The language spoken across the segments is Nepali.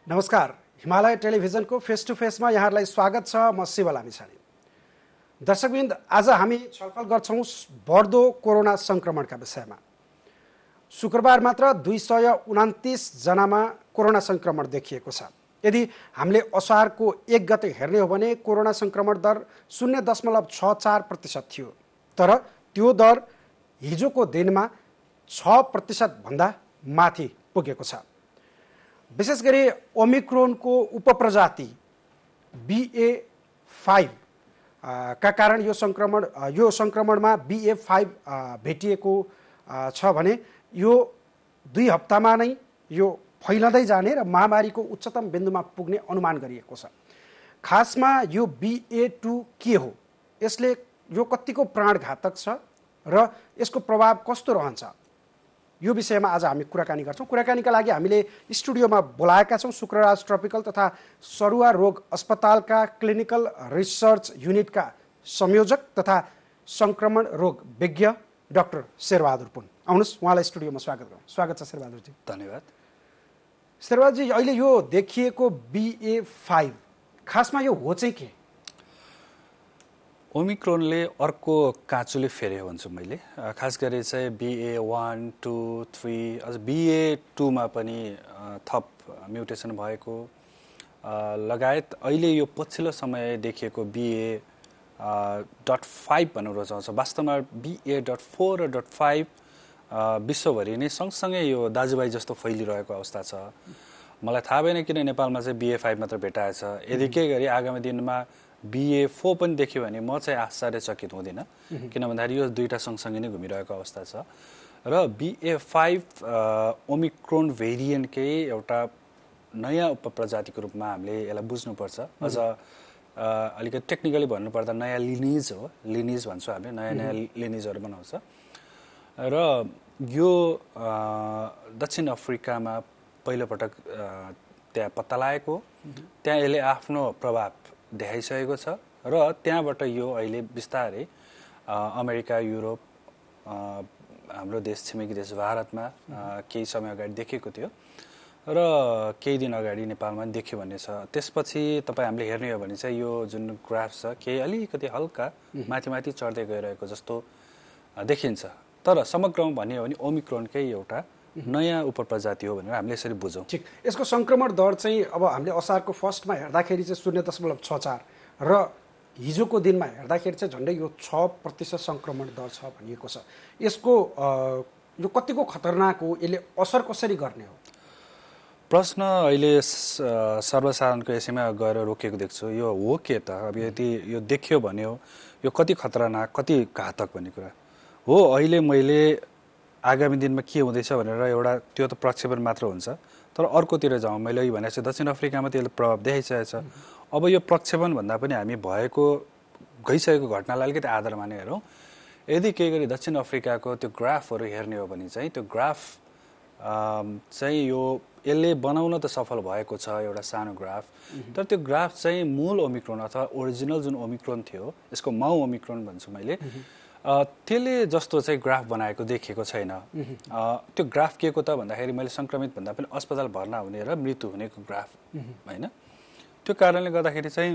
नमस्कार, हिमालय टेलिभिजनको फेस टु फेसमा यहाँहरूलाई स्वागत छ। म शिव लामिछाने। दर्शकवृन्द, आज हामी छलफल गर्छौं बढ्दो कोरोना संक्रमणका विषयमा। शुक्रबार मात्र 229 जनामा कोरोना संक्रमण देखिएको छ। यदि हामीले असारको 1 गते हेर्ने हो भने कोरोना संक्रमण दर 0.64% थियो, तर त्यो दर हिजोको दिनमा 6% भन्दा माथि पुगेको छ। विशेष गरी ओमिक्रोनको उपप्रजाति BA.5 का कारण यो संक्रमणमा BA.5 भेटिएको छ भने यो 2 हप्तामा नै यो फैलदै जाने र महामारीको उच्चतम बिन्दुमा पुग्ने अनुमान गरिएको छ। खासमा यो BA.2 के हो, यसले यो कतिको प्राणघातक छ र यसको प्रभाव कस्तो रहन्छ, यो विषयमा आज हामी कुराकानी गर्छौं। कुराकानीका लागि हामीले स्टुडियोमा बोलाएका छौं शुक्रराज ट्रपिकल तथा सरुवा रोग अस्पतालका क्लिनिकल रिसर्च युनिटका संयोजक तथा संक्रमण रोग विज्ञ डाक्टर शेरबहादुर पुन। आउनुहोस्, उहाँलाई स्टुडियोमा स्वागत गरौँ। स्वागत छ शेरबहादुरजी। धन्यवाद। शेरबहादुरजी, अहिले यो देखिएको BA.5 खासमा यो हो चाहिँ के? ओमिक्रोनले अर्को काँचुले फेर्यो भन्छु मैले। खास गरी चाहिँ BA.1, 2, 3 अझ BA.2 मा पनि थप म्युटेसन भएको लगायत अहिले यो पछिल्लो समय देखिएको BA.5 भन्नु रुचाउँछ। वास्तवमा BA.4 र .5 विश्वभरि नै सँगसँगै यो दाजुभाइ जस्तो फैलिरहेको अवस्था छ। मलाई थाहा भएन किन नेपालमा चाहिँ BA.5 मात्र भेटाएछ। यदि के गरी आगामी दिनमा BA.4 पनि देख्यो भने म चाहिँ आश्चर्यचकित हुँदिनँ, किन भन्दाखेरि यो दुईटा सँगसँगै नै घुमिरहेको अवस्था छ। र BA.5 ओमिक्रोन भेरिएन्टकै एउटा नयाँ उपप्रजातिको रूपमा हामीले यसलाई बुझ्नुपर्छ। अझ अलिकति टेक्निकली भन्नुपर्दा नयाँ लिनिज हो, लिनिज भन्छौँ हामीले, नयाँ नयाँ लिनिजहरू बनाउँछ। र यो दक्षिण अफ्रिकामा पहिलोपटक त्यहाँ पत्ता लागेको, त्यहाँ यसले आफ्नो प्रभाव देखाइसकेको छ र त्यहाँबाट यो अहिले बिस्तारै अमेरिका, युरोप, हाम्रो देश, छिमेकी देश भारतमा केही समय अगाडि देखेको थियो र केही दिन अगाडि नेपालमा देखियो भन्ने छ। त्यसपछि तपाईँ हामीले हेर्ने हो भने चाहिँ यो जुन ग्राफ छ केही अलिकति हल्का माथि माथि चढ्दै गइरहेको जस्तो देखिन्छ। तर समग्रमा भन्ने हो भने ओमिक्रोनकै एउटा नयाँ उपप्रजाति हो भनेर हामीले यसरी बुझौँ। ठिक, यसको संक्रमण दर चाहिँ अब हामीले असारको फर्स्टमा हेर्दाखेरि चाहिँ 0.64 र हिजोको दिनमा हेर्दाखेरि चाहिँ झन्डै यो 6% संक्रमण दर छ भनिएको छ। यसको यो कतिको खतरनाक हो, यसले असर कसरी गर्ने हो? प्रश्न अहिले सर्वसाधारणको यसैमा गएर रोकेको देख्छु। यो हो के त? अब यदि यो देखियो भने यो कति खतरनाक, कति घातक भन्ने कुरा हो। अहिले मैले आगामी दिनमा के हुँदैछ भनेर एउटा त्यो त प्रक्षेपण मात्र हुन्छ, तर अर्कोतिर जाउँ। मैले यो भनेको दक्षिण अफ्रिकामा त्यसले प्रभाव देखाइसकेको छ। अब यो प्रक्षेपण भन्दा पनि हामी गइसकेको घटनालाई अलिकति आधारमा नै हेरौँ। यदि केही गरी दक्षिण अफ्रिकाको त्यो ग्राफहरू हेर्ने हो भने चाहिँ त्यो ग्राफ चाहिँ यो यसले बनाउन त सफल भएको छ, एउटा सानो ग्राफ। तर त्यो ग्राफ चाहिँ मूल ओमिक्रोन अथवा ओरिजिनल जुन ओमिक्रोन थियो, यसको माउ ओमिक्रोन भन्छु मैले, त्यसले जस्तो चाहिँ ग्राफ बनाएको देखिएको छैन। त्यो ग्राफ के को त भन्दाखेरि मैले संक्रमित भन्दा पनि अस्पताल भर्ना हुने र मृत्यु हुनेको ग्राफ होइन। त्यो कारणले गर्दाखेरि चाहिँ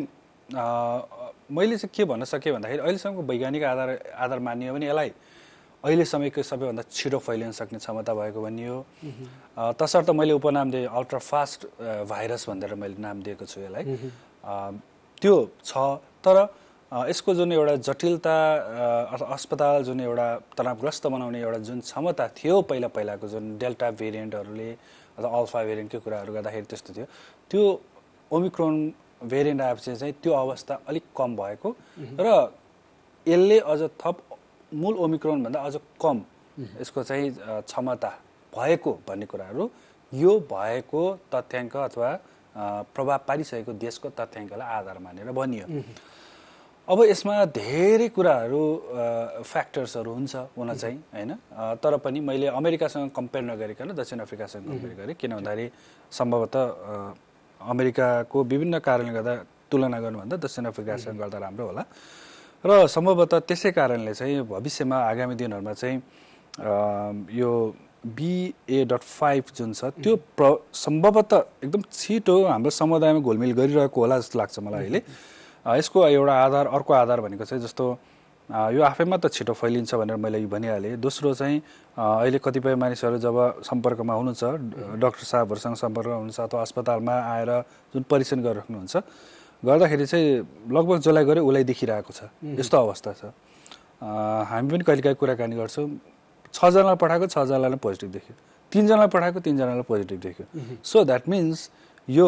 मैले चाहिँ के भन्न सकेँ भन्दाखेरि अहिलेसम्मको वैज्ञानिक आधार मानियो भने यसलाई अहिले समयको सबैभन्दा छिटो फैलिन सक्ने क्षमता भएको भनियो। तसर्थ मैले उपनाम दिएँ अल्ट्रा फास्ट भाइरस भनेर मैले नाम दिएको छु यसलाई। त्यो छ, तर यसको जुन एउटा जटिलता अथवा अस्पताल जुन एउटा तनावग्रस्त बनाउने एउटा जुन क्षमता थियो पहिलाको जुन डेल्टा भेरिएन्टहरूले अथवा अल्फा भेरिएन्टकै कुराहरू गर्दाखेरि त्यस्तो थियो, त्यो ओमिक्रोन भेरिएन्ट आएपछि चाहिँ त्यो अवस्था अलिक कम भएको र यसले अझ थप मूल ओमिक्रोनभन्दा अझ कम यसको चाहिँ क्षमता भएको भन्ने कुराहरू यो भएको तथ्याङ्क अथवा प्रभाव पारिसकेको देशको तथ्याङ्कलाई आधार मानेर भनियो। अब यसमा धेरै कुराहरू फ्याक्टर्सहरू हुन्छ हुन चाहिँ होइन, तर पनि मैले अमेरिकासँग कम्पेयर नगरिकन दक्षिण अफ्रिकासँग कम्पेयर गरेँ। किन भन्दाखेरि सम्भवतः अमेरिकाको विभिन्न कारणले गर्दा तुलना गर्नुभन्दा दक्षिण अफ्रिकासँग गर्दा राम्रो होला र सम्भवतः त्यसै कारणले चाहिँ भविष्यमा आगामी दिनहरूमा चाहिँ यो BA.5 जुन छ त्यो सम्भवतः एकदम छिटो हाम्रो समुदायमा घुलमिल गरिरहेको होला जस्तो लाग्छ मलाई अहिले। यसको एउटा आधार, अर्को आधार भनेको चाहिँ जस्तो यो आफैमा त छिटो फैलिन्छ भनेर मैले भनिहालेँ। दोस्रो चाहिँ अहिले कतिपय मानिसहरू जब सम्पर्कमा हुनुहुन्छ, डाक्टर साहबहरूसँग सम्पर्कमा हुनुहुन्छ अथवा अस्पतालमा आएर जुन परीक्षण गरिराख्नुहुन्छ, गर्दाखेरि चाहिँ लगभग जसलाई गऱ्यो उसलाई देखिरहेको छ, यस्तो अवस्था छ। हामी पनि कहिलेकाहीँ कुराकानी गर्छौँ, 6 जनालाई पठाएको 6 जनालाई पोजिटिभ देख्यो, 3 जनालाई पठाएको 3 जनालाई पोजिटिभ देख्यो। सो द्याट मिन्स यो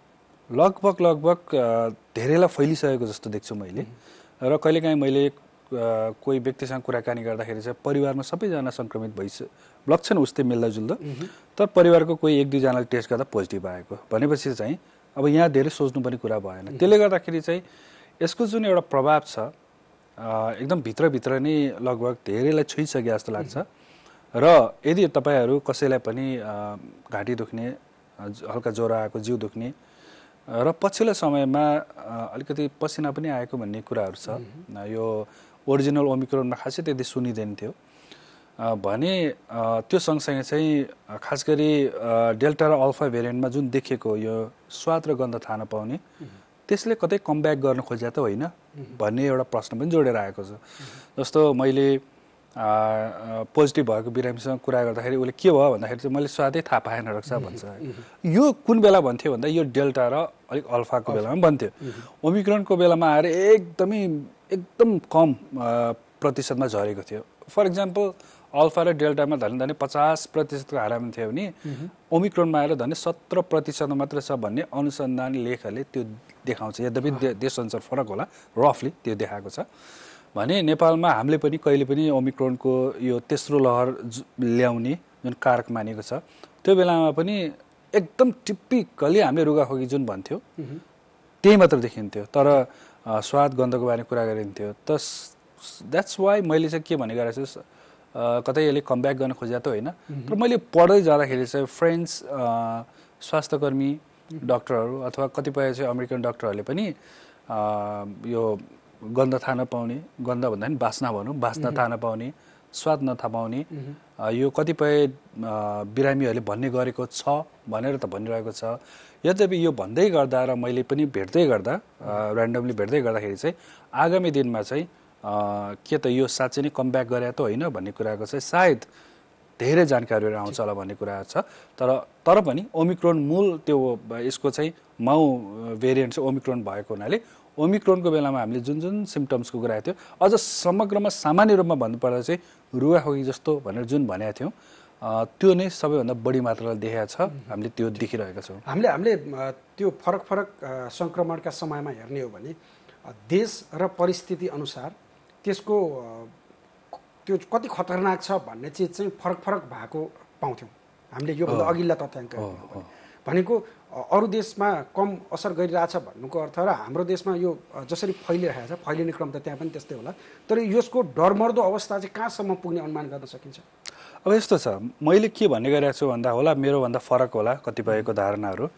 लगभग धेरैलाई फैलिसकेको जस्तो देख्छु मैले। र कहिलेकाहीँ मैले कोही व्यक्तिसँग कुराकानी गर्दाखेरि चाहिँ परिवारमा सबैजना सङ्क्रमित लक्षण उस्तै मिल्दाजुल्दो, तर परिवारको कोही 1-2 जनाले टेस्ट गर्दा पोजिटिभ आएको भनेपछि चाहिँ अब यहाँ धेरै सोच्नुपर्ने कुरा भएन। त्यसले गर्दाखेरि चाहिँ यसको जुन एउटा प्रभाव छ एकदम भित्रभित्र नै लगभग धेरैलाई छुइसके जस्तो लाग्छ। र यदि तपाईँहरू कसैलाई पनि घाँटी दुख्ने, हल्का ज्वरो आएको, जिउ दुख्ने र पछिल्लो समयमा अलिकति पसिना पनि आएको भन्ने कुराहरू छ, यो ओरिजिनल ओमिक्रोनमा खासै त्यति सुनिँदैन थियो भने त्यो सँगसँगै चाहिँ खास गरी डेल्टा र अल्फा भेरिएन्टमा जुन देखेको यो स्वाद र गन्ध थाहा नपाउने, त्यसले कतै कमब्याक गर्न खोज्या त होइन भन्ने एउटा प्रश्न पनि जोडेर आएको छ। जस्तो मैले पोजिटिभ भएको बिरामीसँग कुरा गर्दाखेरि उसले के भयो भन्दाखेरि चाहिँ मैले स्वादै थाहा पाएन रहेछ भन्छ। यो कुन बेला भन्थ्यो भन्दा यो डेल्टा र अलिक अल्फाको बेलामा भन्थ्यो। ओमिक्रोनको बेलामा आएर एकदम कम प्रतिशतमा झरेको थियो। फर इक्जाम्पल अल्फा र डेल्टामा धनी 50% हारामा थियो भने ओमिक्रोनमा आएर धनी 17% मात्र छ भन्ने अनुसन्धान लेखहरूले त्यो देखाउँछ। यद्यपि देशअनुसार फरक होला, रफली त्यो देखाएको छ भने नेपालमा हामीले पनि कहिले पनि ओमिक्रोनको यो तेस्रो लहर ल्याउने जुन कारक मानेको छ, त्यो बेलामा पनि एकदम टिपिकली हामीले रुगाखोकी जुन भन्थ्यो त्यही मात्र देखिन्थ्यो, तर स्वाद गन्धको बारेमा कुरा गरिन्थ्यो। त द्याट्स वाइ मैले चाहिँ के भने गरेको छु, कतै यसले कमब्याक गर्न खोजेको त होइन, तर मैले पढ्दै जाँदाखेरि चाहिँ फ्रेन्च स्वास्थ्यकर्मी डाक्टरहरू अथवा कतिपय चाहिँ अमेरिकन डाक्टरहरूले पनि यो गन्ध थाहा नपाउने, गन्ध भन्दा पनि बास्ना भनौँ, बास्ना थाहा नपाउने, स्वाद नथाहा पाउने, यो कतिपय बिरामीहरूले भन्ने गरेको छ भनेर त भनिरहेको छ। यद्यपि यो भन्दै गर्दा र मैले पनि भेट्दै गर्दा, ऱ्यान्डमली भेट्दै गर्दाखेरि चाहिँ आगामी दिनमा चाहिँ के त यो साँच्चै नै कमब्याक गरे त होइन भन्ने कुराको चाहिँ सायद धेरै जानकारीहरू आउँछ होला भन्ने कुरा छ। तर पनि ओमिक्रोन मूल त्यो यसको चाहिँ माउ भेरिएन्ट चाहिँ ओमिक्रोन भएको हुनाले ओमिक्रोनको बेलामा हामीले जुन सिम्टम्सको कुरा थियो, अझ समग्रमा सामान्य रूपमा भन्नुपर्दा चाहिँ रुगाखोकी जस्तो भनेर जुन भनेको थियौँ त्यो नै सबैभन्दा बढी मात्राले देखाएको छ। हामीले त्यो देखिरहेका छौँ। हामीले त्यो फरक सङ्क्रमणका समयमा हेर्ने हो भने देश र परिस्थिति अनुसार त्यसको त्यो कति खतरनाक छ भन्ने चिज चाहिँ फरक भएको पाउँथ्यौँ हामीले। योभन्दा अघिल्ला तथ्याङ्क भनेको अरू देशमा कम असर गरिरहेछ भन्नुको अर्थ र हाम्रो देशमा यो जसरी फैलिरहेको छ, फैलिने क्रम त त्यहाँ पनि त्यस्तै होला, तर यसको डरमर्दो अवस्था चाहिँ कहाँसम्म पुग्ने अनुमान गर्न सकिन्छ? अब यस्तो छ, मैले के भन्ने गरिरहेको छु भन्दा होला मेरोभन्दा फरक होला कतिपयको धारणाहरू।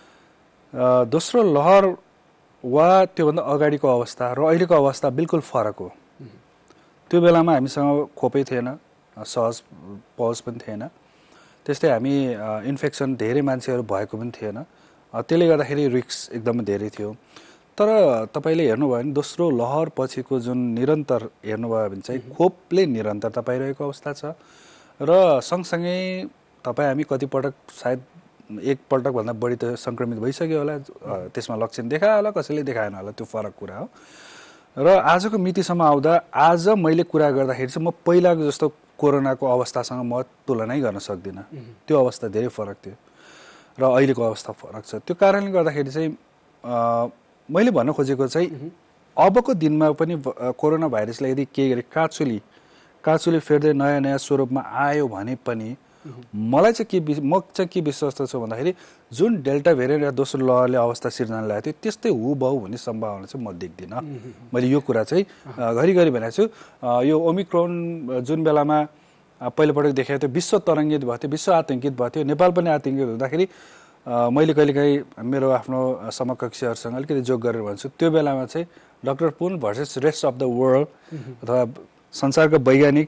दोस्रो लहर वा त्योभन्दा अगाडिको अवस्था र अहिलेको अवस्था बिल्कुल फरक हो। त्यो बेलामा हामीसँग खोपै थिएन, सहज पहुँच पनि थिएन, त्यस्तै हामी इन्फेक्सन धेरै मान्छेहरू भएको पनि थिएन, त्यसले गर्दाखेरि रिस्क एकदमै धेरै थियो। तर तपाईँले हेर्नुभयो भने दोस्रो लहर पछिको जुन निरन्तर हेर्नुभयो भने चाहिँ खोपले निरन्तरता पाइरहेको अवस्था छ र सँगसँगै तपाईँ हामी कतिपटक सायद एकपल्टभन्दा बढी त सङ्क्रमित भइसक्यो होला, त्यसमा लक्षण देखायो होला, कसैले देखाएन होला, त्यो फरक कुरा हो। र आजको मितिसम्म आउँदा आज मैले कुरा गर्दाखेरि चाहिँ म पहिलाको जस्तो कोरोनाको अवस्थासँग म तुलनै गर्न सक्दिनँ। त्यो अवस्था धेरै फरक थियो र अहिलेको अवस्था फरक छ। त्यो कारणले गर्दाखेरि चाहिँ मैले भन्न खोजेको चाहिँ अबको दिनमा पनि कोरोना भाइरसलाई यदि केही गरी काँचुली फेर्दै नयाँ स्वरूपमा आयो भने पनि मलाई चाहिँ के विश्वास छु भन्दाखेरि जुन डेल्टा भेरिएन्ट या दोस्रो लहरले अवस्था सिर्जना ल्याएको थियो त्यस्तै हुबहु भन्ने सम्भावना चाहिँ म देख्दिनँ। मैले यो कुरा चाहिँ घरिघरि भनेको छु। यो ओमिक्रोन जुन बेलामा पहिलोपटक देखाएको थियो विश्व तरङ्गित भएको थियो, विश्व आतङ्कित भएको थियो, नेपाल पनि आतङ्कित हुँदाखेरि मैले कहिलेकाहीँ मेरो आफ्नो समकक्षीहरूसँग अलिकति जोक गरेर भन्छु, त्यो बेलामा चाहिँ doctor Pun versus rest of the world अथवा संसारका वैज्ञानिक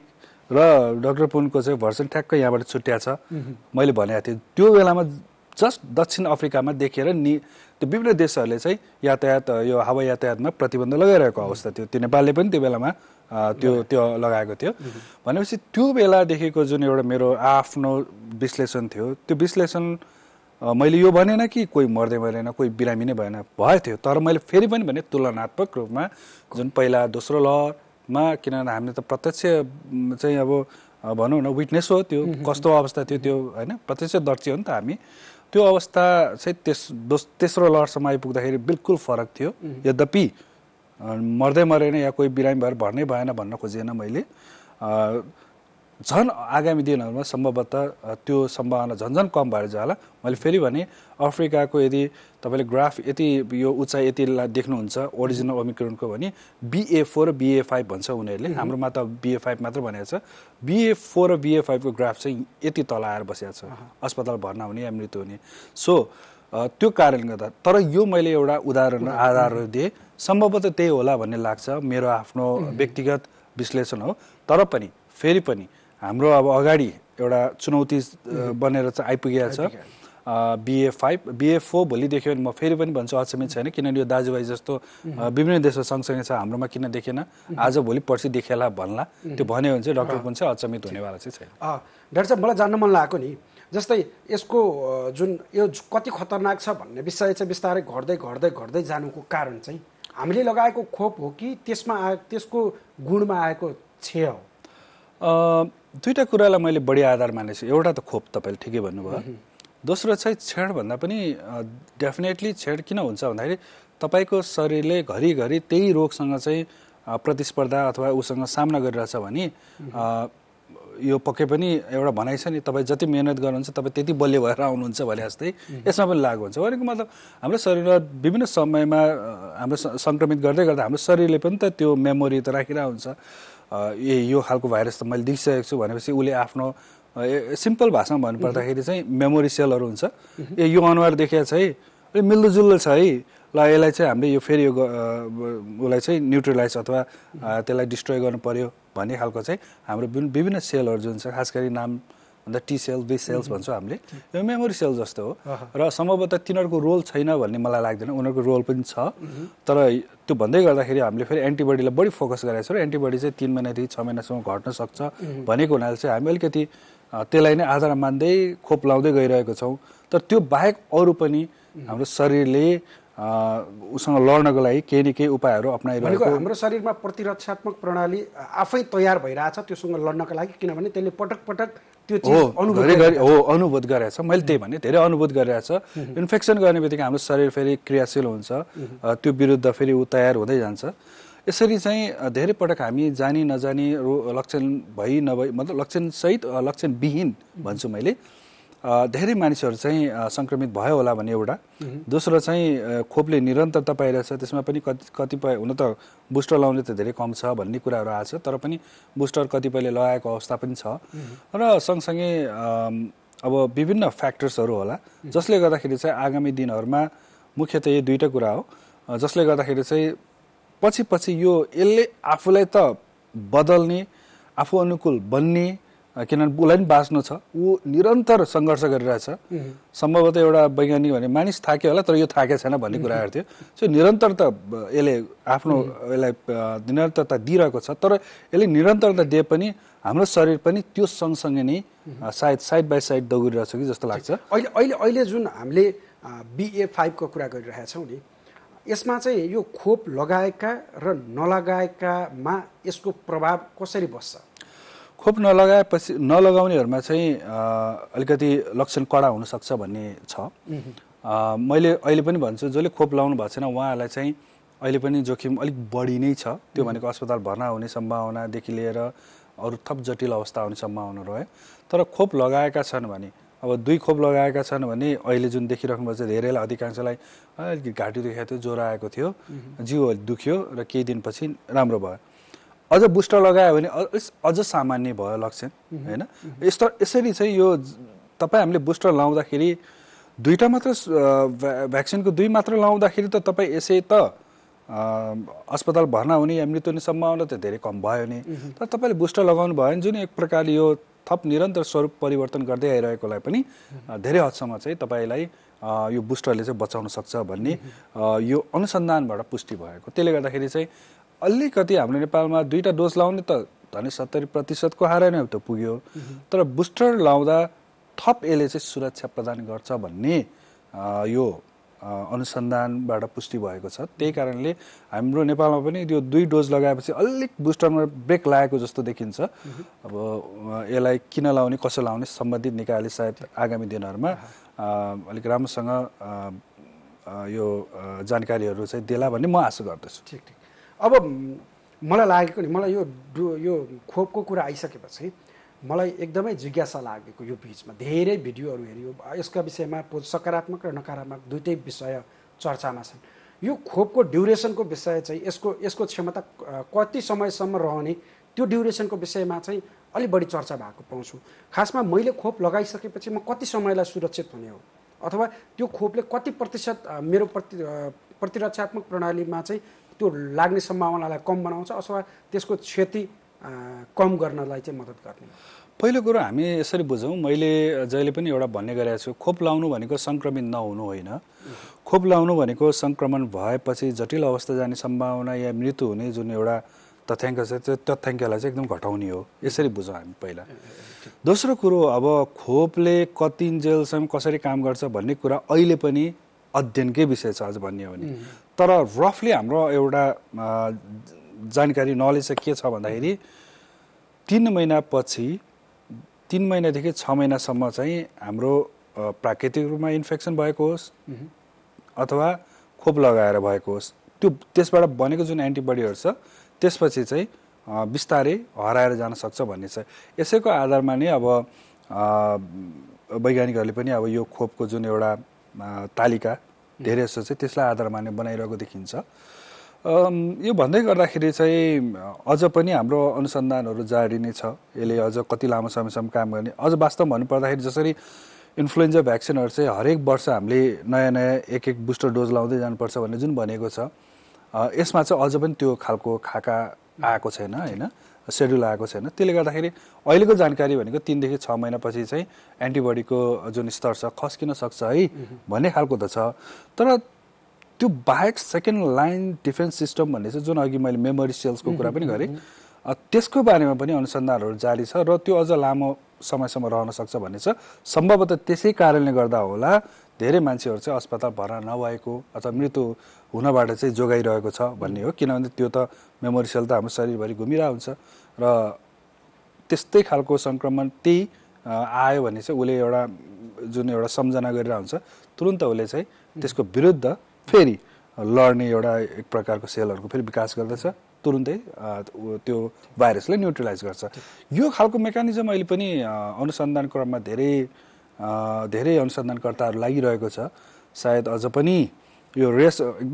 र डाक्टर पुनको चाहिँ भर्सन ठ्याक्क यहाँबाट छुट्या छ मैले भनेको थिएँ त्यो बेलामा जस्ट दक्षिण अफ्रिकामा देखेर त्यो विभिन्न देशहरूले चाहिँ यातायात यो हवाई यातायातमा प्रतिबन्ध लगाइरहेको अवस्था थियो त्यो नेपालले पनि त्यो बेलामा त्यो लगाएको थियो भनेपछि त्यो बेलादेखिको जुन एउटा मेरो आफ्नो विश्लेषण थियो त्यो विश्लेषण मैले यो भनेन कि कोही मर्दै मरेन कोही बिरामी नै भएन भयो थियो तर मैले फेरि पनि भने तुलनात्मक रूपमा जुन पहिला दोस्रो लहरमा किनभने हामीले त प्रत्यक्ष चाहिँ अब भनौँ न विटनेस हो त्यो कस्तो अवस्था थियो त्यो होइन प्रत्यक्षदर्शी हो नि त हामी त्यो अवस्था चाहिँ तेस्रो लहरसम्म आइपुग्दाखेरि बिल्कुल फरक थियो यद्यपि मर्दै मरेन या कोही बिरामी भएर भर्नै भएन भन्न खोजेन मैले झन् आगामी दिनहरूमा सम्भवतः त्यो सम्भावना झन्झन कम भएर जाला मैले फेरि भने अफ्रिकाको यदि तपाईँले ग्राफ यति यो उचाइ यति देख्नुहुन्छ ओरिजिनल ओमिक्रोनको भने BA4 र BA5 भन्छ उनीहरूले हाम्रोमा त BA5 मात्र भनेको छ BA4 र BA5 को ग्राफ चाहिँ यति तल आएर बसेको छ अस्पताल भर्ना हुने या मृत्यु हुने सो त्यो कारणले गर्दा तर यो मैले एउटा उदाहरण आधारहरू दिएँ सम्भवतः त्यही होला भन्ने लाग्छ मेरो आफ्नो व्यक्तिगत विश्लेषण हो तर पनि फेरि पनि हाम्रो अब अगाडि एउटा चुनौती बनेर चाहिँ आइपुगेको छ BA4 भोलि देख्यो भने म फेरि पनि भन्छु अचम्मित छैन किनभने यो दाजुभाइ जस्तो विभिन्न देशमा सँगसँगै छ हाम्रोमा किन देखेन आज भोलि पर्सि देखेला भन्ला त्यो भन्यो भने चाहिँ डाक्टर पनि चाहिँ अचम्मित हुनेवाला चाहिँ छैन डाक्टर साहब मलाई जान्न मन लागेको नि जस्तै यसको जुन यो कति खतरनाक छ भन्ने विषय चाहिँ बिस्तारै घट्दै जानुको कारण चाहिँ हामीले लगाएको खोप हो कि त्यसको गुणमा आएको छे हो दुईटा कुरालाई मैले बढी आधार मानेछु एउटा त खोप तपाईँले ठिकै भन्नुभयो दोस्रो चाहिँ छेड भन्दा पनि डेफिनेटली छेड किन हुन्छ भन्दाखेरि तपाईँको शरीरले घरिघरि त्यही रोगसँग चाहिँ प्रतिस्पर्धा अथवा उसँग सामना गरिरहेछ भने यो पक्कै पनि एउटा भनाइ छ नि तपाईँ जति मेहनत गर्नुहुन्छ तपाईँ त्यति बलियो भएर आउनुहुन्छ भने जस्तै यसमा पनि लागु हुन्छ भनेको मतलब हाम्रो शरीरमा विभिन्न समयमा हाम्रो सङ्क्रमित गर्दै गर्दा हाम्रो शरीरले पनि त त्यो मेमोरी त राखिरहेको हुन्छ यो खालको भाइरस त मैले देखिसकेको छु भनेपछि उसले आफ्नो सिम्पल भाषामा भन्नुपर्दाखेरि चाहिँ मेमोरी सेलहरू हुन्छ यो अनुहार देखिया छ है मिल्दोजुल्दो छ है ल यसलाई चाहिँ हामीले यो फेरि यो उसलाई चाहिँ न्युट्रलाइज अथवा त्यसलाई डिस्ट्रोय गर्नु पर्यो भन्ने खालको चाहिँ हाम्रो विभिन्न सेलहरू जुन छ खास गरी नाम भन्दा टी सेल बी सेल्स भन्छौँ हामीले यो मेमोरी सेल जस्तो हो र सम्भवतः तिनीहरूको रोल छैन भन्ने मलाई लाग्दैन उनीहरूको रोल पनि छ तर त्यो भन्दै गर्दाखेरि हामीले फेरि एन्टिबडीलाई बढी फोकस गरेको छौँ र एन्टिबडी चाहिँ 3 महिनादेखि 6 महिनासम्म घट्न सक्छ भनेको हुनाले चाहिँ हामी अलिकति त्यसलाई नै आधार मान्दै खोप लाउँदै गइरहेको छौँ तर त्यो बाहेक अरू पनि हाम्रो शरीरले उसँग लड्नको लागि केही न केही उपायहरू अप्नाइरहेको हाम्रो शरीरमा प्रतिरक्षात्मक प्रणाली आफै तयार भइरहेछ त्योसँग लड्नको लागि किनभने त्यसले पटक पटक त्यो चीज अनुभूत गरेछ मैले त्यही भने धेरै अनुभूत गरिरहेछ इन्फेक्सन गर्ने बित्तिकै हाम्रो शरीर फेरि क्रियाशील हुन्छ त्यो विरुद्ध फेरि ऊ तयार हुँदै जान्छ यसरी चाहिँ धेरै पटक हामी जानी नजानी लक्षण भई नभई मतलब लक्षण सहित लक्षण विहीन भन्छु मैले धेरै मानिसहरू चाहिँ संक्रमित भयो होला भन्ने एउटा दोस्रो चाहिँ खोपले निरन्तरता पाइरहेछ त्यसमा पनि कतिपय हुन त बुस्टर लाउने त धेरै कम छ भन्ने कुराहरू आछ तर पनि बुस्टर कतिपयले लगाएको अवस्था पनि छ र सँगसँगै अब विभिन्न फ्याक्टर्सहरू होला जसले गर्दाखेरि चाहिँ आगामी दिनहरूमा मुख्यतः यो दुईटा कुरा हो जसले गर्दाखेरि चाहिँ पछि यो यसले आफूलाई त बदल्ने आफू अनुकूल बन्ने किनभने उसलाई पनि बाँच्नु छ ऊ निरन्तर सङ्घर्ष गरिरहेछ सम्भवतः एउटा वैज्ञानिक भने मानिस थाक्यो होला तर यो थाकेको छैन भन्ने कुराहरू थियो सो निरन्तरता यसले आफ्नो यसलाई निरन्तरता दिइरहेको छ तर यसले निरन्तरता दिए पनि हाम्रो शरीर पनि त्यो सँगसँगै नै सायद साइड बाई साइड दौडिरहेछ कि जस्तो लाग्छ अहिले जुन हामीले BA5 को कुरा गरिरहेका छौँ नि यसमा चाहिँ यो खोप लगाएका र नलगाएकामा यसको प्रभाव कसरी बस्छ खोप नलगाएपछि नलगाउनेहरूमा चाहिँ अलिकति लक्षण कडा हुनसक्छ भन्ने छ मैले अहिले पनि भन्छु जसले खोप लाउनु भएको छैन उहाँहरूलाई चाहिँ अहिले पनि जोखिम अलिक बढी नै छ त्यो भनेको अस्पताल भर्ना हुने सम्भावनादेखि लिएर अरू थप जटिल अवस्था हुने सम्भावना रह्यो तर खोप लगाएका छन् भने अब 2 खोप लगाएका छन् भने अहिले जुन देखिराख्नु भएको छ धेरैलाई अधिकांशलाई अलिकति घाँटी दुखेको थियो ज्वरो आएको थियो जिउ दुख्यो र केही दिनपछि राम्रो भयो अझ बुस्टर लगायो भने अझ सामान्य भयो लक्षण हैन यसरी चाहिँ यो तपाईँ हामीले बुस्टर लाउँदाखेरि 2टा मात्र भ्याक्सिनको 2 मात्र लाउँदाखेरि त तपाईँ यसै त अस्पताल भर्ना हुने या मृत्यु हुने सम्भावना त धेरै कम भयो नि। तर तपाईँले बुस्टर लगाउनु भयो भने जुन एक प्रकारले यो थप निरन्तर स्वरूप परिवर्तन गर्दै आइरहेकोलाई पनि धेरै हदसम्म चाहिँ तपाईँलाई यो बुस्टरले चाहिँ बचाउन सक्छ भन्ने यो अनुसन्धानबाट पुष्टि भएको। त्यसले गर्दाखेरि चाहिँ अलिकति हाम्रो नेपालमा 2टा डोज लाउने त झन् 70% हारा नै त पुग्यो। तर बुस्टर लाउँदा थप यसले चाहिँ सुरक्षा प्रदान गर्छ भन्ने यो अनुसन्धानबाट पुष्टि भएको छ। त्यही कारणले हाम्रो नेपालमा पनि यो 2 डोज लगाएपछि अलिक बुस्टरमा ब्रेक लागेको जस्तो देखिन्छ। अब यसलाई किन लाउने कसो लाउने सम्बन्धित निकायले सायद आगामी दिनहरूमा अलिक राम्रोसँग यो जानकारीहरू चाहिँ देला भन्ने म आशा गर्दछु। ठिक ठिक। अब मलाई लागेको नि मलाई यो खोपको कुरा आइसकेपछि मलाई एकदमै जिज्ञासा लागेको यो बिचमा धेरै भिडियोहरू हेरियो, यसका विषयमा सकारात्मक र नकारात्मक दुईटै विषय चर्चामा छन्। यो खोपको ड्युरेसनको विषय चाहिँ यसको क्षमता कति समयसम्म रहने त्यो ड्युरेसनको विषयमा चाहिँ अलि बढी चर्चा भएको पाउँछु। खासमा मैले खोप लगाइसकेपछि म कति समयलाई सुरक्षित हुने हो, अथवा त्यो खोपले कति प्रतिशत मेरो प्रतिरक्षात्मक प्रणालीमा चाहिँ त्यो लाग्ने सम्भावनालाई कम बनाउँछ अथवा त्यसको क्षति कम गर्नलाई चाहिँ मद्दत गर्ने। पहिलो कुरो हामी यसरी बुझौँ, मैले जहिले पनि एउटा भन्ने गरेको छु, खोप लाउनु भनेको सङ्क्रमित नहुनु होइन। खोप लाउनु भनेको सङ्क्रमण भएपछि जटिल अवस्था जाने सम्भावना या मृत्यु हुने जुन एउटा तथ्याङ्क छ त्यो तथ्याङ्कलाई चाहिँ एकदम घटाउने हो। यसरी बुझौँ हामी पहिला। दोस्रो कुरो, अब खोपले कतिन्जेलसम्म कसरी काम गर्छ भन्ने कुरा अहिले पनि अध्ययनकै विषय छ आज भन्ने हो भने। तर रफली हाम्रो एउटा जानकारी नलेज चाहिँ के छ भन्दाखेरि 3 महिनापछि 3 महिनादेखि 6 महिनासम्म चाहिँ हाम्रो प्राकृतिक रूपमा इन्फेक्सन भएको होस् अथवा खोप लगाएर भएको होस्, त्यो त्यसबाट बनेको जुन एन्टिबडीहरू छ त्यसपछि चाहिँ बिस्तारै हराएर जान सक्छ भन्ने छ। यसैको आधारमा नै अब वैज्ञानिकहरूले पनि अब यो खोपको जुन एउटा तालिका धेरै जस्तो चाहिँ त्यसलाई आधार मानेर बनाइरहेको देखिन्छ। यो भन्दै गर्दाखेरि चाहिँ अझ पनि हाम्रो अनुसन्धानहरू जारी नै छ। यसले अझ कति लामो समयसम्म काम गर्ने, अझ वास्तव भन्नुपर्दाखेरि जसरी इन्फ्लुएन्जा भ्याक्सिनहरू चाहिँ हरेक वर्ष हामीले नयाँ नयाँ एक बुस्टर डोज लाउँदै जानुपर्छ भन्ने जुन भनेको छ, यसमा चाहिँ अझ पनि त्यो खालको खाका आएको छैन होइन, सेड्युल आएको छैन। त्यसले गर्दाखेरि अहिलेको जानकारी भनेको 3 देखि 6 महिनापछि चाहिँ एन्टिबडीको जुन स्तर छ खस्किन सक्छ है भन्ने खालको त छ। तर त्यो बाहेक सेकेन्ड लाइन डिफेन्स सिस्टम भन्ने चाहिँ जुन अघि मैले मेमोरी सेल्सको कुरा पनि गरेँ, त्यसको बारेमा पनि अनुसन्धानहरू जारी छ र त्यो अझ लामो समयसम्म रहन सक्छ भन्ने छ। सम्भवतः त्यसै कारणले गर्दा होला धेरै मान्छेहरू चाहिँ अस्पताल भर्ना नभएको अथवा मृत्यु हुनबाट चाहिँ जोगाइरहेको छ भन्ने हो। किनभने त्यो त मेमोरी सेल त हाम्रो शरीरभरि घुमिरहेको हुन्छ र त्यस्तै खालको सङ्क्रमण त्यही आयो भने चाहिँ उसले एउटा जुन एउटा सम्झना गरिरहेको हुन्छ, तुरुन्त उसले चाहिँ त्यसको विरुद्ध फेरि लड्ने एउटा एक प्रकारको सेलहरूको फेरि विकास गर्दछ, तुरुन्तै त्यो भाइरसलाई न्युट्रलाइज गर्छ। यो खालको मेकानिजम अहिले पनि अनुसन्धान क्रममा धेरै अनुसन्धानकर्ताहरू लागिरहेको छ। सायद अझ पनि यो रेस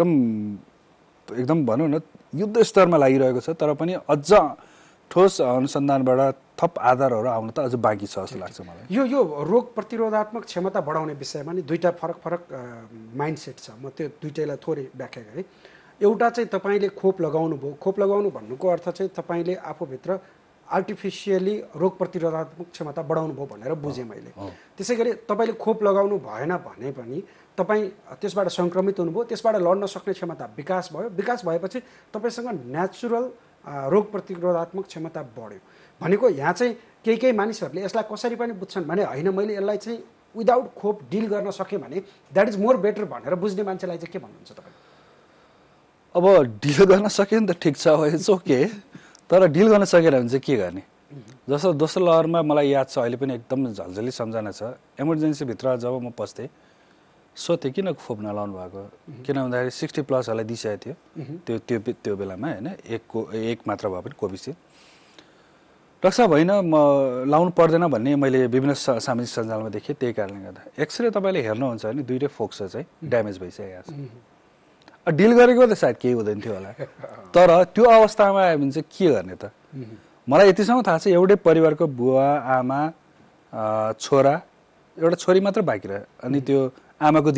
एकदम भनौँ न युद्ध स्तरमा लागिरहेको छ, तर पनि अझ ठोस अनुसन्धानबाट थप आधारहरू आउन त अझ बाँकी छ जस्तो लाग्छ मलाई। यो रोग प्रतिरोधात्मक क्षमता बढाउने विषयमा नि दुईटा फरक माइन्डसेट छ। म त्यो दुईटैलाई थोरै व्याख्या गरेँ। एउटा चाहिँ तपाईँले खोप लगाउनु भयो, खोप लगाउनु भन्नुको अर्थ चाहिँ तपाईँले आफूभित्र आर्टिफिसियली रोग प्रतिरोधात्मक क्षमता बढाउनु भयो भनेर बुझेँ मैले। त्यसै गरी तपाईँले खोप लगाउनु भएन भने पनि तपाईँ त्यसबाट सङ्क्रमित हुनुभयो, त्यसबाट लड्न सक्ने क्षमता विकास भयो, विकास भएपछि तपाईँसँग नेचुरल रोग प्रतिरोधात्मक क्षमता बढ्यो भनेको यहाँ चाहिँ केही मानिसहरूले यसलाई कसरी पनि बुझ्छन् भने होइन मैले यसलाई चाहिँ विदाउट खोप डिल गर्न सकेँ भने द्याट इज मोर बेटर भनेर बुझ्ने मान्छेलाई चाहिँ के भन्नुहुन्छ तपाईँ? अब डिल गर्न सक्यो नि त ठिक छ, इट्स ओके, तर डिल गर्न सकेन भने चाहिँ के गर्ने? जस्तो दोस्रो लहरमा मलाई याद छ, अहिले पनि एकदम झल्झली सम्झना छ, इमर्जेन्सीभित्र जब म पस्थेँ सोधेँ किन खोप नलाउनु भएको, किन भन्दाखेरि 60+ दिइसकेको थियो त्यो बेलामा होइन, एक मात्र भए पनि कोभिसिल्ड। डाक्टर साहब होइन म लाउनु पर्दैन भन्ने मैले विभिन्न सामाजिक सञ्जालमा देखेँ। त्यही कारणले गर्दा एक्सरे तपाईँले हेर्नुहुन्छ भने 2टै फोक्स चाहिँ ड्यामेज भइसकेको छ। डिल गरेको त सायद केही हुँदैन थियो होला, तर त्यो अवस्थामा आयो भने चाहिँ के गर्ने त? मलाई यतिसम्म थाहा छ एउटै परिवारको बुवा आमा छोरा, एउटा छोरी मात्र बाँकी रह्यो, अनि त्यो आमाको दिदी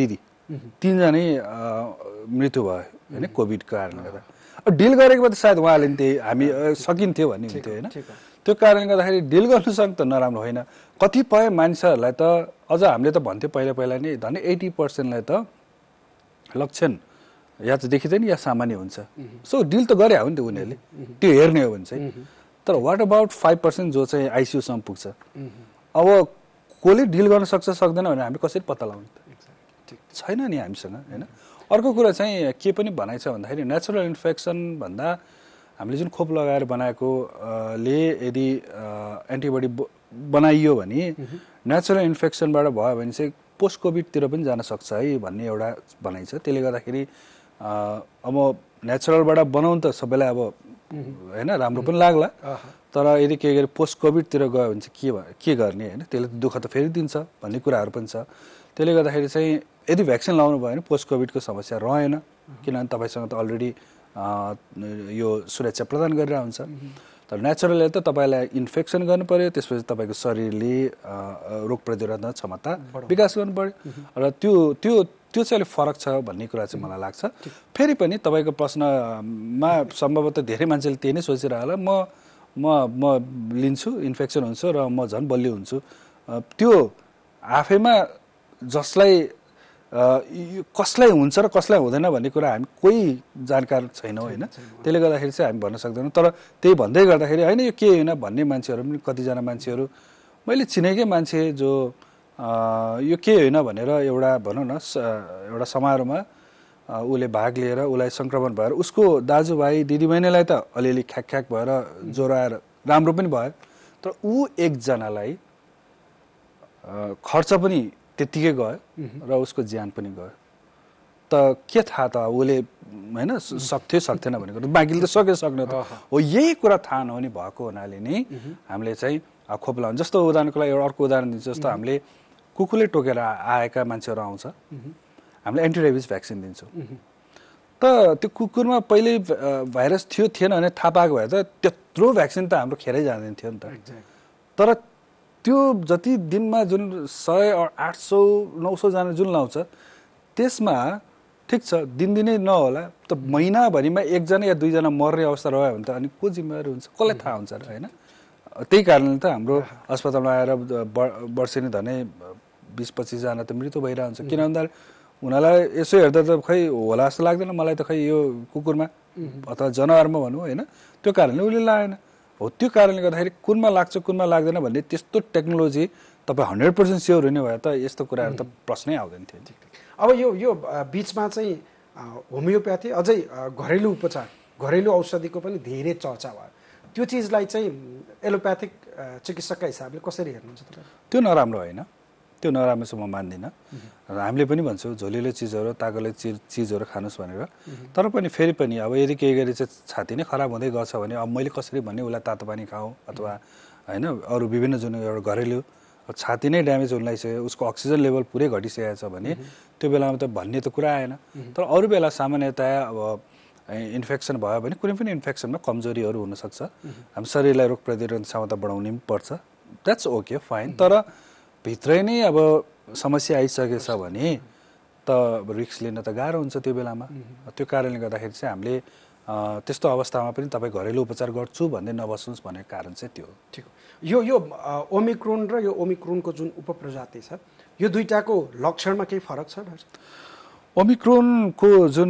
3 जनै मृत्यु भयो हैन कोभिडको कारणले गर्दा। डिल गरेको भए त सायद उहाँले त्यही हामी सकिन्थ्यो भन्ने हुन्थ्यो हैन। त्यो कारणले गर्दाखेरि डिल गर्नुसँग त नराम्रो होइन। कतिपय मानिसहरूलाई त अझ हामीले त भन्थ्यो पहिला नै झन् 80%लाई त लक्षण या त देखिँदैन या सामान्य हुन्छ। सो डिल त गरे हो नि त उनीहरूले त्यो हेर्ने हो भने चाहिँ। तर वाट अबाउट 5% जो चाहिँ आइसियुसम्म पुग्छ। अब कसले डिल गर्न सक्छ सक्दैन भने हामी कसरी पत्ता लगाउने त छैन नि हामीसँग हैन। अर्को कुरा चाहिँ के पनि भनाइ छ भन्दाखेरि नेचुरल इन्फेक्सन भन्दा हामीले जुन खोप लगाएर बनाएको ले यदि एन्टिबडी बनाइयो भने नेचुरल इन्फेक्सनबाट भयो भने चाहिँ पोस्ट कोभिडतिर पनि जान सक्छ है भन्ने एउटा भनाइ छ। त्यसले गर्दाखेरि अब नेचुरलबाट बनाउनु त सबैलाई अब हैन राम्रो पनि लाग्ला। तर यदि के गरे पोस्ट कोभिडतिर गयो भने चाहिँ के गर्ने हैन, त्यसले दुःख त फेरि दिन्छ भन्ने कुराहरू पनि छ। त्यसले गर्दाखेरि चाहिँ यदि भ्याक्सिन लाउनु भयो भने पोस्ट कोभिडको समस्या रहेन, किनभने तपाईँसँग त अलरेडी यो सुरक्षा प्रदान गरिरहेको हुन्छ। तर नेचुरलले त तपाईँलाई इन्फेक्सन गर्नु पर्यो, त्यसपछि तपाईँको शरीरले रोग प्रतिरोधक क्षमता विकास गर्नु पर्यो र त्यो चाहिँ अलिक फरक छ भन्ने कुरा चाहिँ मलाई लाग्छ। फेरि पनि तपाईँको प्रश्नमा सम्भवतः धेरै मान्छेले त्यही नै सोचिरह होला म लिन्छु इन्फेक्सन हुन्छ र म झन् बलियो हुन्छु। त्यो आफैमा जसलाई कसलाई हुन्छ र कसलाई हुँदैन भन्ने कुरा हामी कोही जानकार छैनौँ होइन। त्यसले गर्दाखेरि चाहिँ हामी भन्न सक्दैनौँ। तर त्यही भन्दै गर्दाखेरि होइन यो के होइन भन्ने मान्छेहरू पनि कतिजना मान्छेहरू मैले चिनेकै मान्छे जो यो के होइन भनेर एउटा भनौँ न एउटा समारोहमा उसले भाग लिएर उसलाई सङ्क्रमण भएर उसको दाजुभाइ दिदीबहिनीलाई त अलिअलि ख्याक भएर ज्वरो आएर राम्रो पनि भयो। तर ऊ एकजनालाई खर्च पनि त्यत्तिकै गयो र उसको ज्यान पनि गयो। त के थाहा त उसले होइन सक्थेन भन्ने कुरा बाँकीले त सक्ने त हो। यही कुरा थाहा नहुने भएको हुनाले नै हामीले चाहिँ खोप लाउनु। जस्तो उदाहरणको लागि एउटा अर्को उदाहरण दिन्छु। जस्तो हामीले कुकुरले टोकेर आएका मान्छेहरू आउँछ, हामीले एन्टिरेबिज भ्याक्सिन दिन्छौँ। त त्यो कुकुरमा पहिले भाइरस थिएन भने थाहा पाएको भए त त्यत्रो भ्याक्सिन त हाम्रो खेरै जाँदैन थियो नि त। तर त्यो जति दिनमा जुन 100 800 900 जना जुन लाउँछ त्यसमा ठिक छ दिनदिनै नहोला त महिनाभरिमा एकजना या दुईजना मर्ने अवस्था रह्यो भने त अनि को जिम्मेवारी हुन्छ, कसलाई थाहा हुन्छ र होइन। त्यही कारणले त हाम्रो अस्पतालमा आएर वर्षेनी धनै 20-25 जना त मृत्यु भइरहन्छ। किन भन्दा उनीहरूलाई यसो हेर्दा त खै होला जस्तो लाग्दैन मलाई त, खै यो कुकुरमा अथवा जनावरमा भनौँ होइन। त्यो कारणले उसले लाएन हो। त्यो कारणले गर्दाखेरि कुनमा लाग्छ कुनमा लाग्दैन भन्ने त्यस्तो टेक्नोलोजी तपाईँ 100% स्योर हुने भए त यस्तो कुराहरू त प्रश्नै आउँदैन थियो। अब यो बिचमा चाहिँ होमियोप्याथी अझै घरेलु उपचार घरेलु औषधिको पनि धेरै चर्चा भयो। त्यो चिजलाई चाहिँ एलोप्याथिक चिकित्सकका हिसाबले कसरी हेर्नुहुन्छ तपाईँ? त्यो नराम्रो होइन, त्यो नराम्रो चाहिँ म मान्दिनँ। हामीले पनि भन्छौँ झोलिलो चिजहरू तागले चिजहरू खानुहोस् भनेर। तर पनि फेरि पनि अब यदि केही गरी चाहिँ छाती नै खराब हुँदै गर्छ भने अब मैले कसरी भन्ने उसलाई तातो पानी खाऊ अथवा होइन अरू विभिन्न जुन एउटा घरेलु छाती नै ड्यामेज हुन लागिसक्यो, उसको अक्सिजन लेभल पुरै घटिसकेको छ भने त्यो बेलामा त भन्ने त कुरा आएन। तर अरू बेला सामान्यतया अब इन्फेक्सन भयो भने कुनै पनि इन्फेक्सनमा कमजोरीहरू हुनसक्छ। हाम्रो शरीरलाई रोग प्रतिरोधक क्षमता बढाउनु पनि पर्छ, द्याट्स ओके फाइन। तर भित्रै नै अब समस्या आइसकेछ भने त रिस्क लिन त गाह्रो हुन्छ त्यो बेलामा। त्यो कारणले गर्दाखेरि चाहिँ हामीले त्यस्तो अवस्थामा पनि तपाईँ घरेलु उपचार गर्छु भन्दै नबस्नुहोस् भनेको कारण चाहिँ त्यो हो। ठिक हो। यो ओमिक्रोन र यो ओमिक्रोनको जुन उपप्रजाति छ यो दुईटाको लक्षणमा केही फरक छ? ओमिक्रोनको जुन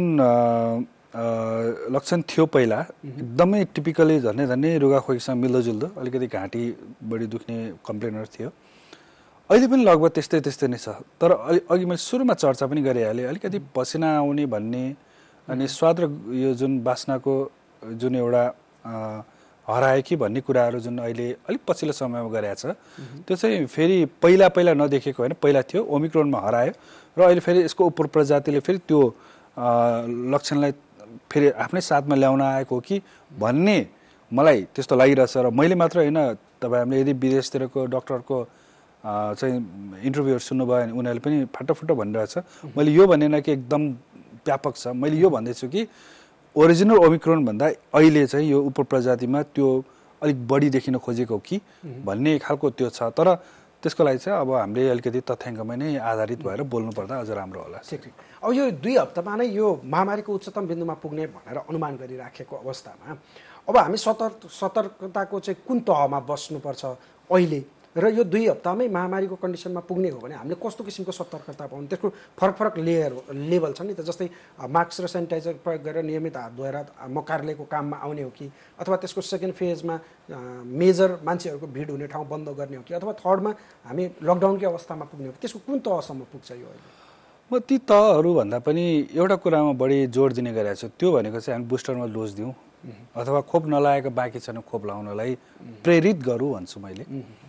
लक्षण थियो पहिला एकदमै टिपिकली झन्डै रुगाखोकीसँग मिल्दोजुल्दो अलिकति घाँटी बढी दुख्ने कम्प्लेनहरू थियो। अहिले पनि लगभग त्यस्तै नै छ। तर अघि मैले सुरुमा चर्चा पनि गरिहालेँ, अलिकति पसिना आउने भन्ने अनि स्वाद र यो जुन बास्नाको जुन एउटा हरायो कि भन्ने कुराहरू जुन अहिले अलिक पछिल्लो समयमा गरेको छ त्यो चाहिँ फेरि पहिला नदेखेको होइन, पहिला थियो ओमिक्रोनमा हरायो र अहिले फेरि यसको उप प्रजातिले फेरि त्यो लक्षणलाई फेरि आफ्नै साथमा ल्याउन आएको हो कि भन्ने मलाई त्यस्तो लागिरहेछ। र मैले मात्र होइन, तपाईँहरूले यदि विदेशतिरको डक्टरको चाहिँ इन्टरभ्यूहरू सुन्नुभयो भने उनीहरूले पनि फाटो भनिरहेछ। मैले यो भनेन कि एकदम व्यापक छ, मैले यो भन्दैछु कि ओरिजिनल ओमिक्रोन भन्दा अहिले चाहिँ यो उप प्रजातिमा त्यो अलिक बढी देखिन खोजेको कि भन्ने खालको त्यो छ। तर त्यसको लागि चाहिँ अब हामीले अलिकति तथ्याङ्कमै नै आधारित भएर बोल्नुपर्दा अझ राम्रो होला। ठिक ठिक। अब यो 2 हप्तामा नै यो महामारीको उच्चतम बिन्दुमा पुग्ने भनेर अनुमान गरिराखेको अवस्थामा अब हामी सतर्कताको चाहिँ कुन तहमा बस्नुपर्छ अहिले र यो 2 हप्तामै महामारीको कन्डिसनमा पुग्ने हो भने हामीले कस्तो किसिमको सतर्कता पाउनु, त्यसको फरक लेभल छ नि त। जस्तै मास्क र सेनिटाइजर प्रयोग गरेर नियमित हात धोएर म कार्यालयको काममा आउने हो कि, अथवा त्यसको सेकेन्ड फेजमा मेजर मान्छेहरूको भिड हुने ठाउँ बन्द गर्ने हो कि, अथवा थर्डमा हामी लकडाउनकै अवस्थामा पुग्ने हो कि, त्यसको कुन तहसम्म पुग्छ यो अहिले? म ती तहहरू भन्दा पनि एउटा कुरामा बढी जोड दिने गरेको छु, त्यो भनेको चाहिँ हामी बुस्टरमा डोज दिउँ अथवा खोप नलागेको बाँकी छैन खोप लगाउनलाई प्रेरित गरौँ भन्छु मैले।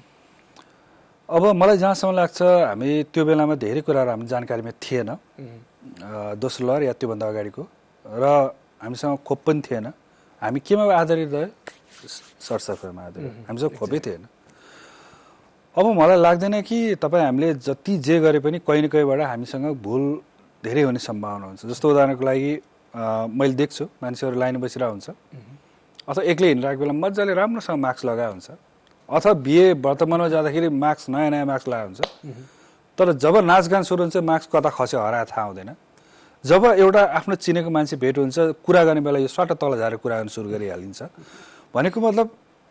अब मलाई जहाँसम्म लाग्छ हामी त्यो बेलामा धेरै कुराहरू हाम्रो जानकारीमा थिएन, दोस्रो लहर या त्योभन्दा अगाडिको, र हामीसँग खोप पनि थिएन। हामी केमा आधारित रह्यो? सरसफाइमा आधारित, हामीसँग खोपै थिएन। अब मलाई लाग्दैन कि तपाईँ हामीले जति जे गरे पनि कहीँ न कहीँबाट हामीसँग भुल धेरै हुने सम्भावना हुन्छ। जस्तो उदाहरणको लागि मैले देख्छु मान्छेहरू लाइन बसिरहेको हुन्छ, अथवा एक्लै हिँडिरहेको बेला मजाले राम्रोसँग मास्क लगाएको हुन्छ, अथवा बिहे वर्तमानमा जाँदाखेरि मास्क नयाँ मास्क लगाएको हुन्छ, तर जब नाचगान सुरु हुन्छ मास्क कता खस्यो हरायो थाहा हुँदैन। जब एउटा आफ्नो चिनेको मान्छे भेट हुन्छ कुरा गर्ने बेला यो स्वाट तल झारेर कुरा गर्न सुरु गरिहालिन्छ। भनेको मतलब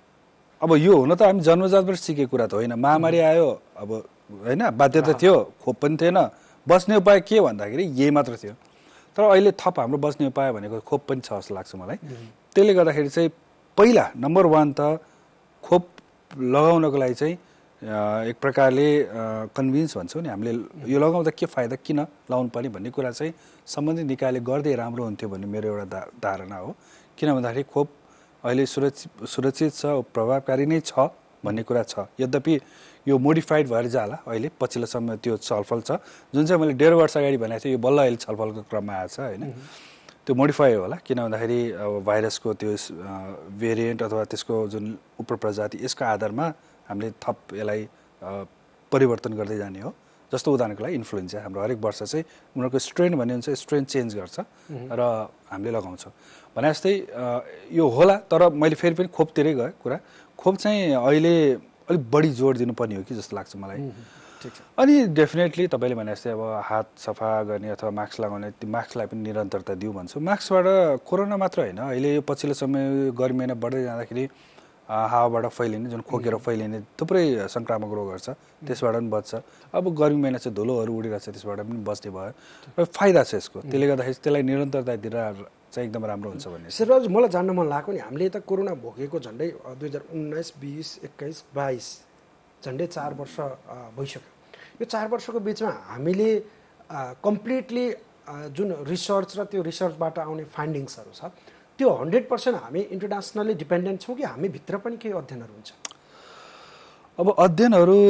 अब यो हुन त हामी जन्मजातबाट सिकेको कुरा त होइन। महामारी आयो अब होइन, बाध्यता थियो, खोप पनि थिएन, बस्ने उपाय के भन्दाखेरि यही मात्र थियो। तर अहिले थप हाम्रो बस्ने उपाय भनेको खोप पनि छ जस्तो लाग्छ मलाई। त्यसले गर्दाखेरि चाहिँ पहिला नम्बर 1 त खोप लगाउनको लागि चाहिँ एक प्रकारले कन्भिन्स भन्छौँ नि हामीले, यो लगाउँदा के फाइदा, किन लगाउनु पर्ने भन्ने कुरा चाहिँ सम्बन्धित निकायले गर्दै राम्रो हुन्थ्यो भन्ने मेरो एउटा धारणा हो। किन भन्दाखेरि खोप अहिले सुरक्षित छ, प्रभावकारी नै छ भन्ने कुरा छ। यद्यपि यो मोडिफाइड भएर जाला अहिले, पछिल्लो समय त्यो छलफल छ, जुन चाहिँ मैले 1.5 वर्ष अगाडि भनेको थिएँ, यो बल्ल अहिले छलफलको क्रममा आएको छ होइन। त्यो मोडिफाई होला, किन भन्दाखेरि अब भाइरसको त्यो भेरिएन्ट अथवा त्यसको जुन उपप्रजाति यसको आधारमा हामीले थप यसलाई परिवर्तन गर्दै जाने हो। जस्तो उदाहरणको लागि इन्फ्लुएन्जा हाम्रो हरेक वर्ष चाहिँ उनीहरूको स्ट्रेन भन्ने हुन्छ, स्ट्रेन चेन्ज गर्छ र हामीले लगाउँछौँ भने जस्तै यो होला। तर मैले फेरि पनि खोपतिरै गएँ कुरा, खोप चाहिँ अहिले अलिक बढी जोड दिनुपर्ने हो कि जस्तो लाग्छ मलाई। अनि डेफिनेटली तपाईँले भने जस्तै अब हात सफा गर्ने अथवा मास्क लगाउने, त्यो मास्कलाई पनि निरन्तरता दिउँ भन्छु। मास्कबाट कोरोना मात्र होइन, अहिले यो पछिल्लो समय गर्मी महिना बढ्दै जाँदाखेरि हावाबाट फैलिने, जुन खोकेर फैलिने थुप्रै सङ्क्रामक रोगहरू छ, त्यसबाट पनि बच्छ। अब गर्मी महिना चाहिँ धुलोहरू उडिरहेको छ, त्यसबाट पनि बच्ने भयो र फाइदा छ यसको। त्यसले गर्दाखेरि त्यसलाई निरन्तरता दिएर चाहिँ एकदम राम्रो हुन्छ भन्ने। शेरबहादुर, मलाई जान्न मन लाग्यो नि, हामीले त कोरोना भोगेको झन्डै 2019, 20, 21, 22 झन्डै 4 वर्ष भइसक्यो। यो 4 वर्षको बिचमा हामीले कम्प्लिटली जुन रिसर्च र त्यो रिसर्चबाट आउने फाइन्डिङ्सहरू छ त्यो 100% हामी इन्टरनेसनली डिपेन्डेन्ट छौँ कि हामी भित्र पनि केही अध्ययनहरू हुन्छ? अब अध्ययनहरू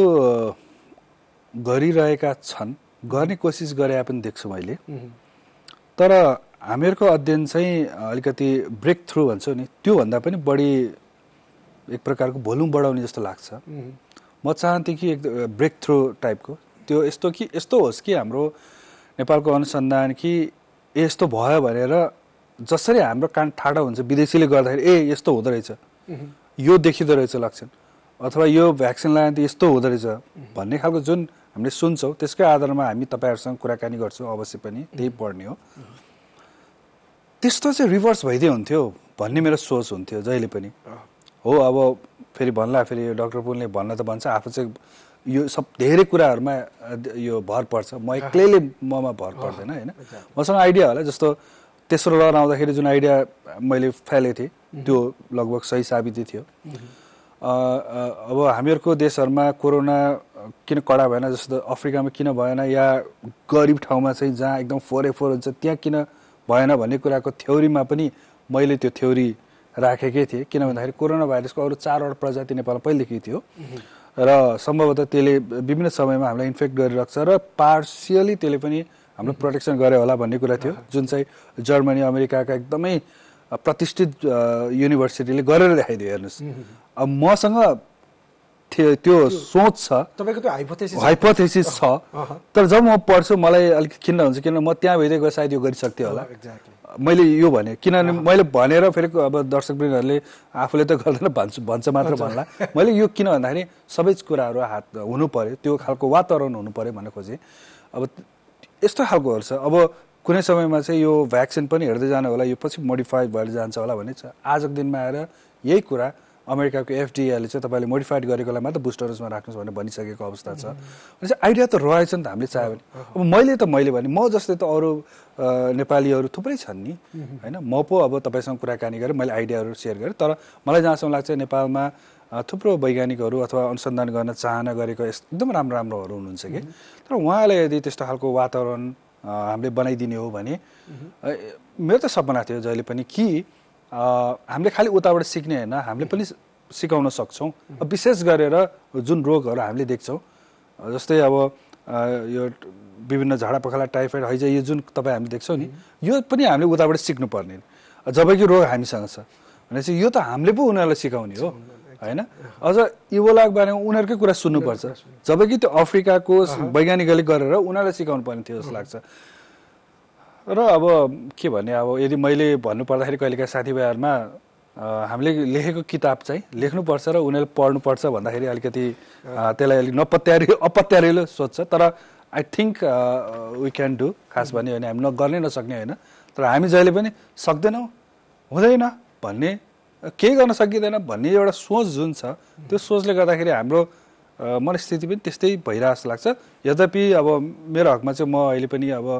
गरिरहेका छन्, गर्ने कोसिस गरे पनि देख्छु मैले। तर हामीहरूको अध्ययन चाहिँ अलिकति ब्रेक थ्रु भन्छौँ नि, त्योभन्दा पनि बढी एक प्रकारको भोल्युम बढाउने जस्तो लाग्छ। म चाहन्थेँ कि एक ब्रेक थ्रु टाइपको त्यो यस्तो होस् कि हाम्रो नेपालको अनुसन्धान कि यस्तो भयो भनेर जसरी हाम्रो कान ठाडो हुन्छ विदेशीले गर्दाखेरि यस्तो हुँदो रहेछ, यो देखिँदो रहेछ लक्षण, अथवा यो भ्याक्सिन लगायो भने यस्तो हुँदो रहेछ भन्ने खालको जुन हामीले सुन्छौँ त्यसकै आधारमा हामी तपाईँहरूसँग कुराकानी गर्छौँ, अवश्य पनि त्यही पढ्ने हो। त्यस्तो चाहिँ रिभर्स भइदियो हुन्थ्यो भन्ने मेरो सोच हुन्थ्यो जहिले पनि हो। अब फेरि भन्ला, फेरि डाक्टर पुनले भन्न त भन्छ, आफू चाहिँ यो सब धेरै कुराहरूमा यो भर पर्छ, म एक्लैले ममा भर पर्दैन होइन। मसँग आइडिया होला, जस्तो तेस्रो लहर आउँदाखेरि जुन आइडिया मैले फ्यालेको थिएँ त्यो लगभग सही साबित थियो। अब हामीहरूको देशहरूमा कोरोना किन कडा भएन, जस्तो अफ्रिकामा किन भएन, या गरिब ठाउँमा चाहिँ जहाँ एकदम 4A4 हुन्छ त्यहाँ किन भएन भन्ने कुराको थ्योरीमा पनि मैले त्यो थ्योरी राखेकै थिएँ। किन भन्दाखेरि कोरोना भाइरसको अरू 4वटा प्रजाति नेपालमा पहिलेदेखि थियो र सम्भवतः त्यसले विभिन्न समयमा हामीलाई इन्फेक्ट गरिरहेको छ र पार्सियली त्यसले पनि हाम्रो प्रोटेक्सन गरे होला भन्ने कुरा थियो, जुन चाहिँ जर्मनी अमेरिकाका एकदमै प्रतिष्ठित युनिभर्सिटीले गरेर देखाइदियो। हेर्नुहोस्, अब मसँग त्यो सोच छ, तपाईँको त्यो हाइपोथेसिस छ, तर जब म पढ्छु मलाई अलिक खिन्न हुन्छ, किनभने म त्यहाँ भइदिएको सायद यो गरिसक्थ्यो होला मैले यो भने किनभने मैले भनेर फेरि अब दर्शकवृन्दहरूले आफूले त गर्दैन भन्छ मात्र भन्ला मैले यो किन भन्दाखेरि सबै कुराहरू हात हुनु पर्यो त्यो खालको वातावरण हुनु पर्यो भन्ने खोजेँ अब यस्तो खालकोहरू छ अब कुनै समयमा चाहिँ यो भ्याक्सिन पनि हेर्दै जानु होला यो पछि मोडिफाइड भएर जान्छ होला भन्ने छ आजको दिनमा आएर यही कुरा अमेरिकाको एफडीएले चाहिँ तपाईँले मोडिफाइड गरेकोलाई मात्र बुस्टर्समा राख्नुहोस् भनेर भनिसकेको अवस्था छ भने चाहिँ आइडिया त रहेछ नि त हामीले चाह्यो भने अब मैले भने म जस्तै त अरू नेपालीहरू थुप्रै छन् नि होइन म पो अब तपाईँसँग कुराकानी गरेँ मैले आइडियाहरू सेयर गरेँ तर मलाई जहाँसम्म लाग्छ नेपालमा थुप्रो वैज्ञानिकहरू अथवा अनुसन्धान गर्न चाहना गरेको एकदम राम्रोहरू हुनुहुन्छ कि तर उहाँलाई यदि त्यस्तो खालको वातावरण हामीले बनाइदिने हो भने मेरो त सपना थियो जहिले पनि कि हामीले खालि उताबाट सिक्ने होइन हामीले पनि सिकाउन सक्छौँ विशेष गरेर जुन रोगहरू हामीले देख्छौँ जस्तै अब यो विभिन्न झाडापखाला टाइफाइड हैजा यो जुन तपाईँ हामीले देख्छौँ नि यो पनि हामीले उताबाट सिक्नुपर्ने जबकि रोग हामीसँग छ भनेपछि यो त हामीले पो उनीहरूलाई सिकाउने हो होइन अझ इबोलाको बारेमा उनीहरूकै कुरा सुन्नुपर्छ जबकि त्यो अफ्रिकाको वैज्ञानिकले गरेर उनीहरूलाई सिकाउनु पर्ने थियो जस्तो लाग्छ र अब के भने अब यदि मैले भन्नुपर्दाखेरि कहिलेकाहीँ साथीभाइहरूमा हामीले लेखेको किताब चाहिँ लेख्नुपर्छ र उनीहरूले पढ्नुपर्छ भन्दाखेरि अलिकति त्यसलाई अलिक अपत्यारिलो सोध्छ तर I think we can do खास भन्यो भने हामी गर्नै नसक्ने होइन तर हामी जहिले पनि सक्दैनौँ हुँदैन भन्ने केही गर्न सकिँदैन भन्ने एउटा सोच जुन छ त्यो सोचले गर्दाखेरि हाम्रो मनस्थिति पनि त्यस्तै भइरहेको जस्तो लाग्छ यद्यपि अब मेरो हकमा चाहिँ म अहिले पनि अब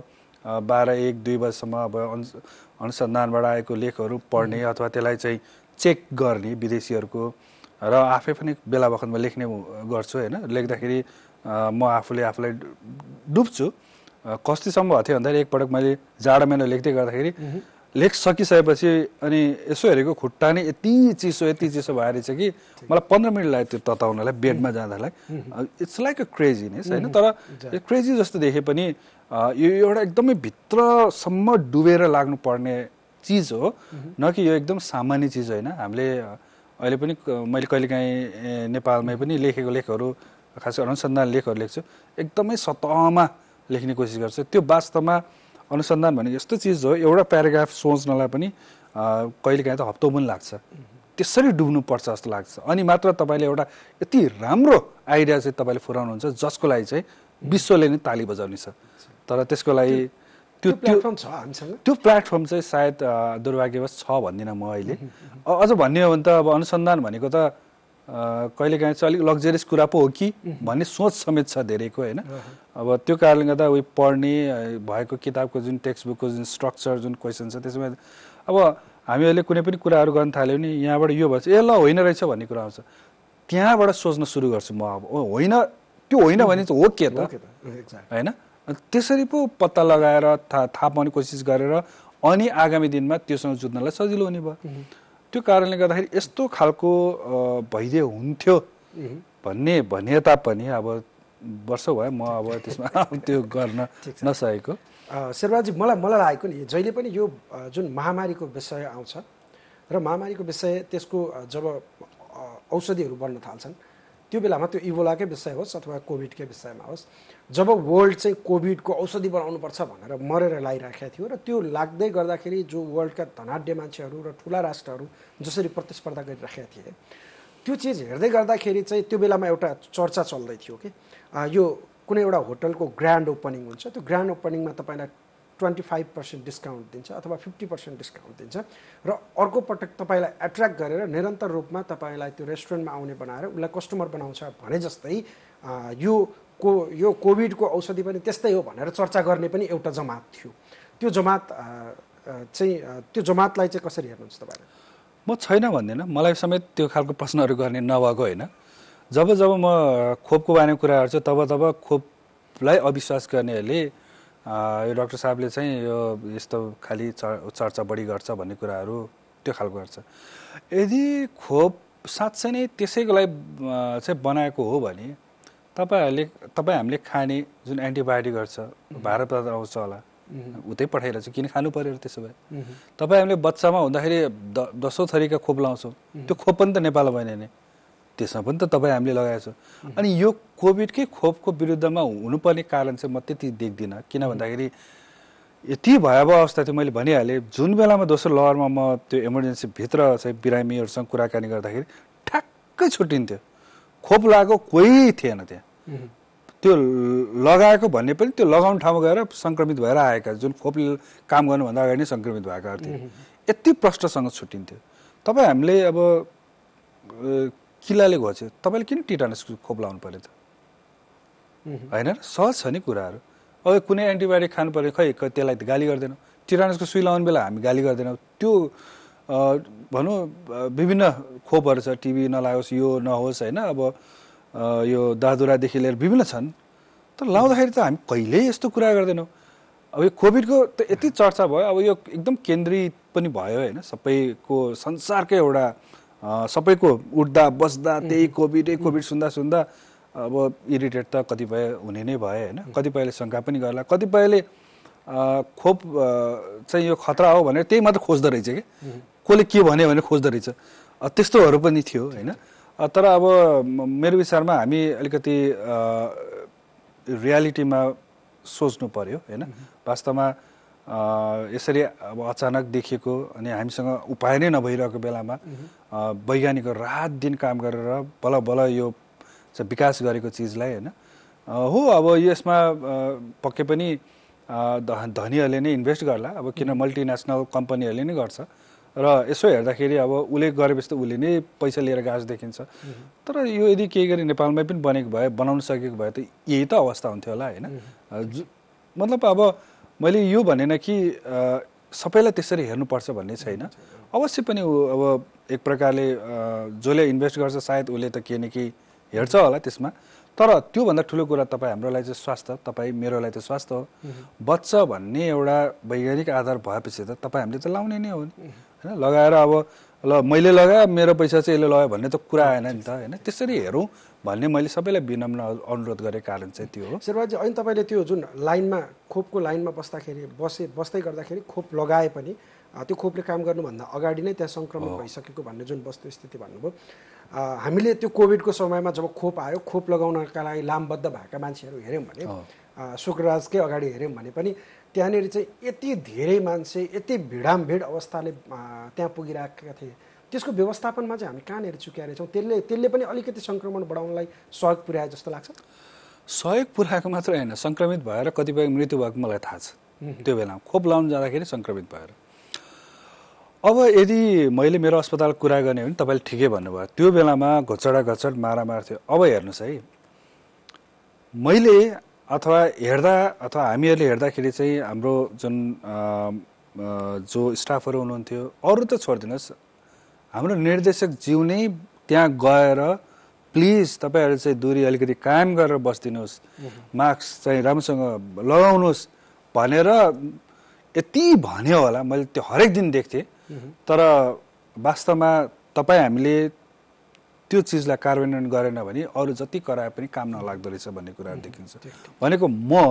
12-1-2 बजीसम्म अब अनुसन्धानबाट आएको लेखहरू पढ्ने अथवा त्यसलाई चाहिँ चेक गर्ने विदेशीहरूको र आफै पनि बेला बखतमा लेख्ने गर्छु होइन लेख्दाखेरि म आफूलाई डुब्छु कतिसम्म भएको थियो भन्दाखेरि एकपटक मैले जाडो महिना लेख्दै गर्दाखेरि लेख सकिसकेपछि अनि यसो हेरेको खुट्टा नै यति चिसो भएर छ कि मलाई 15 मिनट लाग्यो त्यो तताउनलाई बेडमा जाँदालाई इट्स लाइक अ क्रेजीनेस होइन तर यो क्रेजी जस्तो देखे पनि यो एउटा एकदमै भित्रसम्म डुबेर लाग्नुपर्ने चिज हो न कि यो एकदम सामान्य चिज होइन हामीले अहिले पनि मैले कहिलेकाहीँ नेपालमै पनि लेखेको लेखहरू खास अनुसन्धान लेखहरू लेख्छु एकदमै सतहमा लेख्ने कोसिस गर्छु त्यो वास्तवमा अनुसन्धान भनेको यस्तो चिज हो एउटा प्याराग्राफ सोच्नलाई पनि कहिलेकाहीँ त हप्तौँ पनि लाग्छ त्यसरी डुब्नुपर्छ जस्तो लाग्छ अनि मात्र तपाईँले एउटा यति राम्रो आइडिया चाहिँ तपाईँले फुराउनुहुन्छ जसको लागि चाहिँ विश्वले नै ताली बजाउने छ तर त्यसको लागि त्यो प्लेटफर्म चाहिँ सायद दुर्भाग्यवश छ भन्दिनँ म अहिले अझ भन्ने हो भने त अब अनुसन्धान भनेको त कहिलेकाहीँ चाहिँ अलिक लग्जरियस कुरा पो हो कि भन्ने सोच समेत छ धेरैको होइन अब त्यो कारणले गर्दा उयो पढ्ने भएको किताबको जुन टेक्स्ट बुकको जुन स्ट्रक्चर जुन क्वेसन छ त्यसमा अब हामीहरूले कुनै पनि कुराहरू गर्न थाल्यो भने यहाँबाट यो भन्छ ए ल होइन रहेछ भन्ने कुरा आउँछ त्यहाँबाट सोच्न सुरु गर्छु म अब होइन त्यो होइन भने चाहिँ हो के त होइन त्यसरी पो पत्ता लगाएर थाहा पाउने कोसिस गरेर अनि आगामी दिनमा त्योसँग जुझ्नलाई सजिलो हुने भयो त्यो कारणले गर्दाखेरि यस्तो खालको भइदिए हुन्थ्यो भने तापनि अब वर्ष भयो म अब त्यसमा त्यो गर्न नसकेको शेरबहादुरजी मलाई लागेको नि जहिले पनि यो जुन महामारीको विषय आउँछ र महामारीको विषय त्यसको जब औषधिहरू बन्न थाल्छन् त्यो बेलामा त्यो इबोलाकै विषय होस् अथवा कोभिडकै विषयमा होस् जब वर्ल्ड चाहिँ कोभिडको औषधि बनाउनुपर्छ भनेर मरेर लागिराखेको थियो र त्यो लाग्दै गर्दाखेरि जो वर्ल्डका धनाढ्य मान्छेहरू र ठुला राष्ट्रहरू जसरी प्रतिस्पर्धा गरिराखेका थिए त्यो चिज हेर्दै गर्दाखेरि चाहिँ त्यो बेलामा एउटा चर्चा चल्दै थियो कि यो कुनै एउटा होटलको ग्रान्ड ओपनिङ हुन्छ त्यो ग्रान्ड ओपनिङमा तपाईँलाई 25% डिस्काउन्ट दिन्छ अथवा 50% डिस्काउन्ट दिन्छ र अर्को पटक तपाईँलाई एट्र्याक्ट गरेर निरन्तर रूपमा तपाईँलाई त्यो रेस्टुरेन्टमा आउने बनाएर उसलाई कस्टमर बनाउँछ भने जस्तै यो कोभिडको औषधि पनि त्यस्तै हो भनेर चर्चा गर्ने पनि एउटा जमात थियो त्यो जमातलाई चाहिँ कसरी हेर्नुहुन्छ तपाईँले म छैन भन्दिनँ मलाई समेत त्यो खालको प्रश्नहरू गर्ने नभएको होइन जब म खोपको बारेमा कुरा गर्छु तब खोपलाई अविश्वास गर्नेहरूले यो डाक्टर साहबले चाहिँ यो यस्तो खालि चर्चा बढी गर्छ भन्ने कुराहरू त्यो खालको गर्छ यदि खोप साँच्चै नै त्यसैको लागि चाहिँ बनाएको हो भने तपाईँ हामीले खाने जुन एन्टिबायोटिकहरू छ भारतबाट आउँछ होला उतै पठाइरहेको छ किन खानु पर्यो त्यसो भए तपाईँ हामीले बच्चामा हुँदाखेरि 10औं थरीका खोप लाउँछौँ त्यो खोप पनि त नेपालमा भएन नि त्यसमा पनि त तपाईँ हामीले लगाएको छ अनि यो कोभिडकै खोपको विरुद्धमा हुनुपर्ने कारण चाहिँ म त्यति देख्दिनँ किन भन्दाखेरि यति भयावह अवस्था थियो। मैले भनिहालेँ जुन बेलामा दोस्रो लहरमा म त्यो इमर्जेन्सी भित्र चाहिँ बिरामीहरूसँग कुराकानी गर्दाखेरि ठ्याक्कै छुट्टिन्थ्यो। खोप लगाएको कोही थिएन त्यहाँ, त्यो लगाएको भन्ने पनि त्यो लगाउने ठाउँमा गएर सङ्क्रमित भएर आएका, जुन खोप काम गर्नुभन्दा अगाडि नै सङ्क्रमित भएकाहरू थिए। यति प्रष्टसँग छुट्टिन्थ्यो। तपाईँ हामीले अब किल्लाले घोच्यो, तपाईँले किन टिटानसको खोप लाउनु पऱ्यो त होइन? सहज छ नि कुराहरू। अब कुनै एन्टिबायोटिक खानु पऱ्यो, खै त्यसलाई गाली गर्दैनौँ। टिटानसको सुई लाउने बेला हामी गाली गर्दैनौँ। त्यो भनौँ विभिन्न खोपहरू छ, टिबी नलागोस्, यो नहोस् होइन। अब यो दादुरादेखि लिएर विभिन्न छन्, तर लाउँदाखेरि त हामी कहिल्यै यस्तो कुरा गर्दैनौँ। अब यो कोभिडको त यति चर्चा भयो, अब यो एकदम केन्द्रित पनि भयो होइन। सबैको संसारकै एउटा सबैको उठ्दा बस्दा त्यही कोभिड सुन्दा अब इरिटेट त कतिपय हुने नै भयो होइन। कतिपयले शङ्का पनि गर्ला, कतिपयले खोप चाहिँ यो खतरा हो भनेर त्यही मात्र खोज्दो रहेछ कि कसले के भन्यो भने खोज्दो रहेछ, त्यस्तोहरू पनि थियो होइन। तर अब मेरो विचारमा हामी अलिकति रियालिटीमा सोच्नु पर्यो होइन। वास्तवमा यसरी अब अचानक देखिएको अनि हामीसँग उपाय नै नभइरहेको बेलामा वैज्ञानिकहरू रात दिन काम गरेर बल्ल बल्ल यो विकास गरेको चिजलाई होइन हो। अब यसमा पक्कै पनि धनीहरूले नै इन्भेस्ट गर्ला, अब किन मल्टिनेसनल कम्पनीहरूले नै गर्छ र यसो हेर्दाखेरि अब उसले गरेपछि त उसले नै पैसा लिएर गएको देखिन्छ। तर यो यदि केही गरी नेपालमै पनि बनेको भए, बनाउन सकेको भए त यही त अवस्था हुन्थ्यो होला होइन। मतलब अब मैले यो भनेन कि सबैलाई त्यसरी हेर्नुपर्छ भन्ने छैन। अवश्य पनि अब एक प्रकारले जसले इन्भेस्ट गर्छ सायद उसले त केही न केही हेर्छ होला त्यसमा। तर त्योभन्दा ठुलो कुरा तपाईँ हाम्रोलाई चाहिँ स्वास्थ्य, तपाईँ मेरोलाई त स्वास्थ्य हो। बच्च भन्ने एउटा वैज्ञानिक आधार भएपछि त तपाईँ हामीले त लाउने नै हो नि होइन। लगाएर अब ल मैले लगाएँ मेरो पैसा चाहिँ यसले लगायो भन्ने त कुरा आएन नि त होइन। त्यसरी हेरौँ भन्ने मैले सबैलाई विनम्र अनुरोध गरेको कारण चाहिँ त्यो हो। शेरबहादुरजी, अहिले तपाईँले त्यो जुन लाइनमा खोपको लाइनमा बस्दै गर्दाखेरि खोप लगाए पनि त्यो खोपले काम गर्नुभन्दा अगाडि नै त्यहाँ सङ्क्रमित भइसकेको भन्ने जुन वस्तुस्थिति भन्नुभयो, हामीले त्यो कोभिडको समयमा जब खोप आयो, खोप लगाउनका लागि लामबद्ध भएका मान्छेहरू हेऱ्यौँ भने शुक्रराजकै अगाडि हेऱ्यौँ भने पनि त्यहाँनिर चाहिँ यति धेरै मान्छे, यति भिडामभिड अवस्थाले त्यहाँ पुगिरहेका थिए। त्यसको व्यवस्थापनमा चाहिँ हामी कहाँनिर चुक्याएछौँ? त्यसले पनि अलिकति सङ्क्रमण बढाउनलाई सहयोग पुर्याए जस्तो लाग्छ। सहयोग पुर्याएको मात्र होइन, सङ्क्रमित भएर कतिपय मृत्यु भएको मलाई थाहा छ त्यो बेलामा खोप लाउन जाँदाखेरि सङ्क्रमित भएर। अब यदि मैले मेरो अस्पताल कुरा गर्ने हो भने तपाईँले ठिकै भन्नुभयो, त्यो बेलामा घचड मारामार थियो। अब हेर्नुहोस् है, मैले अथवा हामीहरूले हेर्दाखेरि चाहिँ हाम्रो जुन जो स्टाफहरू हुनुहुन्थ्यो, अरू त छोडिदिनुहोस्, हाम्रो निर्देशक ज्यू नै त्यहाँ गएर प्लिज तपाईँहरू चाहिँ दूरी अलिकति कायम गरेर बसिदिनुहोस्, मास्क चाहिँ राम्रोसँग लगाउनुहोस् भनेर यति भन्यो होला। मैले त्यो हरेक दिन देख्थेँ। तर वास्तवमा तपाईँ हामीले त्यो चिजलाई कार्यान्वयन गरेन भने अरू जति कराए पनि काम नलाग्दो रहेछ भन्ने कुराहरू देखिन्छ। भनेको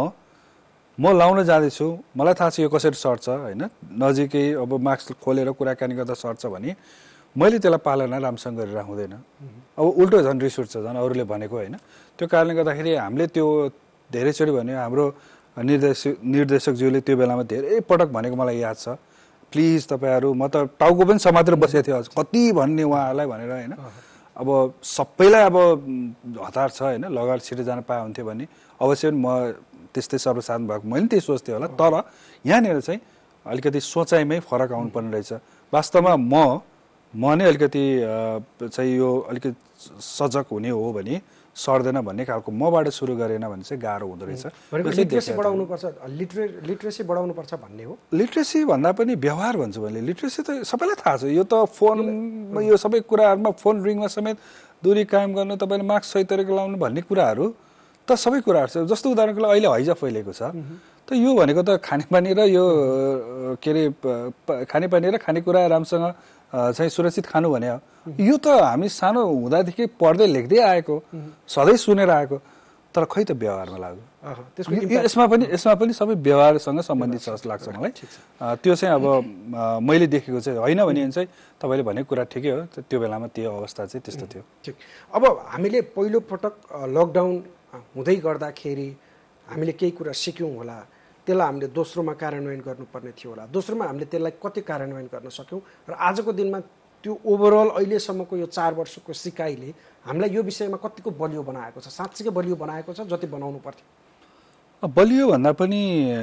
म लाउन जाँदैछु, मलाई थाहा छ यो कसरी सर्छ होइन। नजिकै अब मास्क खोलेर कुराकानी गर्दा सर्छ भने मैले त्यसलाई पालना राम्रोसँग गरेर हुँदैन। अब उल्टो झन् रिस उठ्छ, झन् अरूले भनेको होइन। त्यो कारणले गर्दाखेरि हामीले त्यो धेरैचोटि भन्यो, हाम्रो निर्देशकज्यूले त्यो बेलामा धेरै पटक भनेको मलाई याद छ, प्लिज तपाईँहरू, म त टाउको पनि समातेर बसेको थिएँ, कति भन्ने उहाँहरूलाई भनेर होइन। अब सबैलाई अब हतार छ होइन, लगाएर छिटो जान पाए हुन्थ्यो भने अवश्य पनि म त्यस्तै सर्वसाधारण भएको मैले त्यही सोच्थेँ होला। तर यहाँनिर चाहिँ अलिकति सोचाइमै फरक आउनुपर्ने रहेछ। वास्तवमा म नै अलिकति चाहिँ यो अलिकति सजग हुने हो भने सर्दैन भन्ने खालको मबाट सुरु गरेन भने चाहिँ गाह्रो हुँदो रहेछ। लिट्रेसी बढाउनुपर्छ, लिट्रेसी बढाउनुपर्छ भन्ने हो। लिट्रेसी भन्दा पनि व्यवहार भन्छु मैले। लिट्रेसी त सबैलाई थाहा छ, यो त फोन, यो सबै कुराहरूमा फोन रिङमा समेत दूरी कायम गर्नु, तपाईँले मास्क सही तरिकाले लाउनु भन्ने कुराहरू त सबै कुराहरू छ। जस्तो उदाहरणको लागि अहिले हैजा फैलिएको छ, त यो भनेको त खानेपानी र यो के अरे खानेपानी र खानेकुरा राम्रोसँग चाहिँ सुरक्षित खानु भने हो। यो त हामी सानो हुँदादेखि पढ्दै लेख्दै आएको, सधैँ सुनेर आएको, तर खै त व्यवहारमा लाग्यो। यसमा पनि सबै व्यवहारसँग सम्बन्धित छ जस्तो लाग्छ मलाई। त्यो चाहिँ अब मैले देखेको चाहिँ होइन भने चाहिँ तपाईँले भनेको कुरा ठिकै हो, त्यो बेलामा त्यो अवस्था चाहिँ त्यस्तो थियो। ठिक। अब हामीले पहिलोपटक लकडाउन हुँदै गर्दाखेरि हामीले केही कुरा सिक्यौँ होला। त्यसलाई हामीले दोस्रोमा कार्यान्वयन गर्नुपर्ने थियो होला, दोस्रोमा हामीले त्यसलाई कति कार्यान्वयन गर्न सक्यौँ र आजको दिनमा त्यो ओभरअल अहिलेसम्मको यो 4 वर्षको सिकाइले हामीलाई यो विषयमा कतिको बलियो बनाएको छ, साँच्चीकै बलियो बनाएको छ जति बनाउनु पर्थ्यो? बलियो भन्दा पनि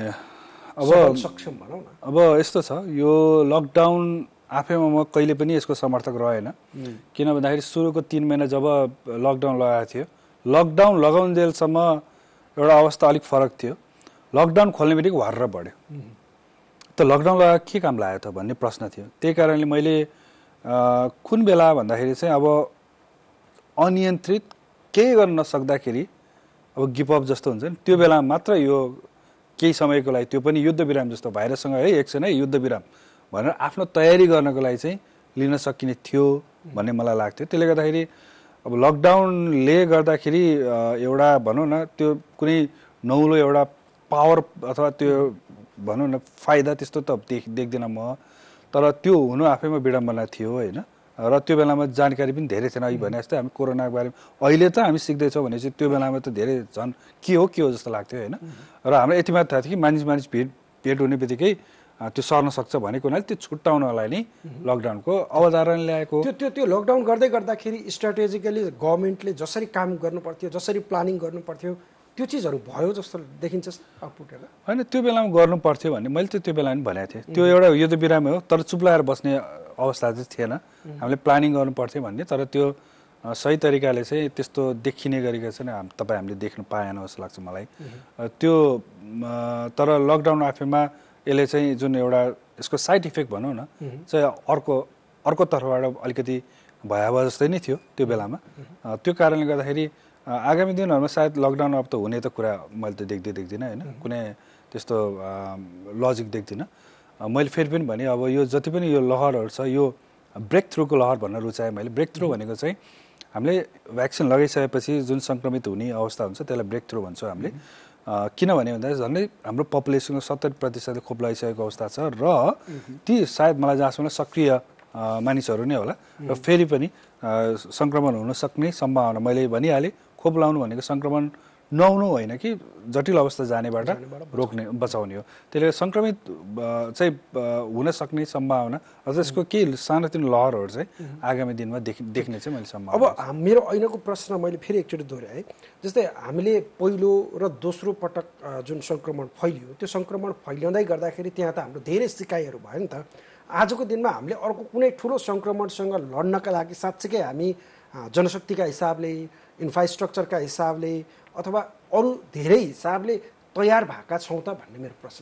अब सक्षम भनौँ न। अब यस्तो छ, यो लकडाउन आफैमा म कहिले पनि यसको समर्थक रहेन। किन भन्दाखेरि सुरुको 3 महिना जब लकडाउन लगाएको थियो, लकडाउन लगाउन्जेलसम्म एउटा अवस्था अलिक फरक थियो। लकडाउन खोल्ने बित्तिकै भर्र बढ्यो। त लकडाउन लगाएर के काम लाग्यो त भन्ने प्रश्न थियो। त्यही कारणले मैले कुन बेला भन्दाखेरि चाहिँ अब अनियन्त्रित केही गर्न नसक्दाखेरि अब गिभअप जस्तो हुन्छ नि, त्यो बेलामा मात्र यो केही समयको लागि, त्यो पनि युद्ध विराम जस्तो भाइरससँग है एकछिन है युद्ध विराम भनेर आफ्नो तयारी गर्नको लागि चाहिँ लिन सकिने थियो भन्ने मलाई लाग्थ्यो। त्यसले गर्दाखेरि अब लकडाउनले गर्दाखेरि एउटा भनौँ न त्यो कुनै नौलो एउटा पावर अथवा त्यो भनौँ न फाइदा त्यस्तो त देख्दिनँ म। तर त्यो हुनु आफैमा विडम्बना थियो होइन। र त्यो बेलामा जानकारी पनि धेरै थिएन। अघि भने जस्तै हामी कोरोनाको बारेमा अहिले त हामी सिक्दैछौँ भनेपछि त्यो बेलामा त धेरै झन् के हो जस्तो लाग्थ्यो होइन। र हाम्रो यति मात्र थाहा थियो कि मानिस भेट हुने बित्तिकै त्यो सर्न सक्छ भनेको हुनाले त्यो छुट्टाउनलाई नै लकडाउनको अवधारणा ल्याएको। त्यो लकडाउन गर्दै गर्दाखेरि स्ट्राटेजिकली गभर्मेन्टले जसरी काम गर्नु पर्थ्यो, जसरी प्लानिङ गर्नु पर्थ्यो, त्यो चिजहरू भयो जस्तो देखिन्छ आउटपुटहरू? होइन, त्यो बेलामा गर्नु पर्थ्यो भन्ने मैले त्यो बेलामा पनि भनेको थिएँ। त्यो एउटा युद्ध विराम हो, तर चुप्लाएर बस्ने अवस्था चाहिँ थिएन। हामीले प्लानिङ गर्नु पर्थ्यो भन्ने, तर त्यो सही तरिकाले चाहिँ त्यस्तो देखिने गरेको चाहिँ हामीले देख्न पाएन जस्तो लाग्छ मलाई। त्यो तर लकडाउन आफैमा यसले चाहिँ जुन एउटा यसको साइड इफेक्ट भनौँ न चाहिँ अर्को तर्फबाट अलिकति भयावह जस्तै नै थियो त्यो बेलामा। त्यो कारणले गर्दाखेरि आगामी दिनहरूमा सायद लकडाउन अब त हुने त कुरा मैले त देख्दिनँ होइन, कुनै त्यस्तो लजिक देख्दिनँ। मैले फेरि पनि भने अब यो जति पनि यो लहरहरू छ, यो ब्रेक थ्रुको लहर भन्न रुचाएँ मैले। ब्रेक थ्रु भनेको चाहिँ हामीले भ्याक्सिन लगाइसकेपछि जुन सङ्क्रमित हुने अवस्था हुन्छ त्यसलाई ब्रेक थ्रु भन्छौँ हामीले। किनभने भन्दाखेरि झन्डै हाम्रो पपुलेसनको 70% खोप लगाइसकेको अवस्था छ र ती सायद मलाई जहाँसम्म सक्रिय मानिसहरू नै होला र फेरि पनि सङ्क्रमण हुन सक्ने सम्भावना मैले भनिहालेँ। खोप लगाउनु भनेको सङ्क्रमण नहुनु होइन कि जटिल अवस्था जानेबाट रोक्ने बचाउने हो। त्यसले सङ्क्रमित चाहिँ हुन सक्ने सम्भावना अझ यसको केही सानोतिनो लहरहरू चाहिँ आगामी दिनमा देख्ने चाहिँ मैले सम्भावना। अब मेरो ऐनाको प्रश्न मैले फेरि एकचोटि दोहोऱ्याएँ। जस्तै हामीले पहिलो र दोस्रो पटक जुन सङ्क्रमण फैलियो, त्यो सङ्क्रमण फैलिँदै गर्दाखेरि त्यहाँ त हाम्रो धेरै सिकाइहरू भयो नि त। आजको दिनमा हामीले अर्को कुनै ठुलो सङ्क्रमणसँग लड्नका लागि साँच्चीकै हामी जनशक्तिका हिसाबले, इन्फ्रास्ट्रक्चरका हिसाबले अथवा अरू धेरै हिसाबले तयार भएका छौँ त भन्ने मेरो प्रश्न।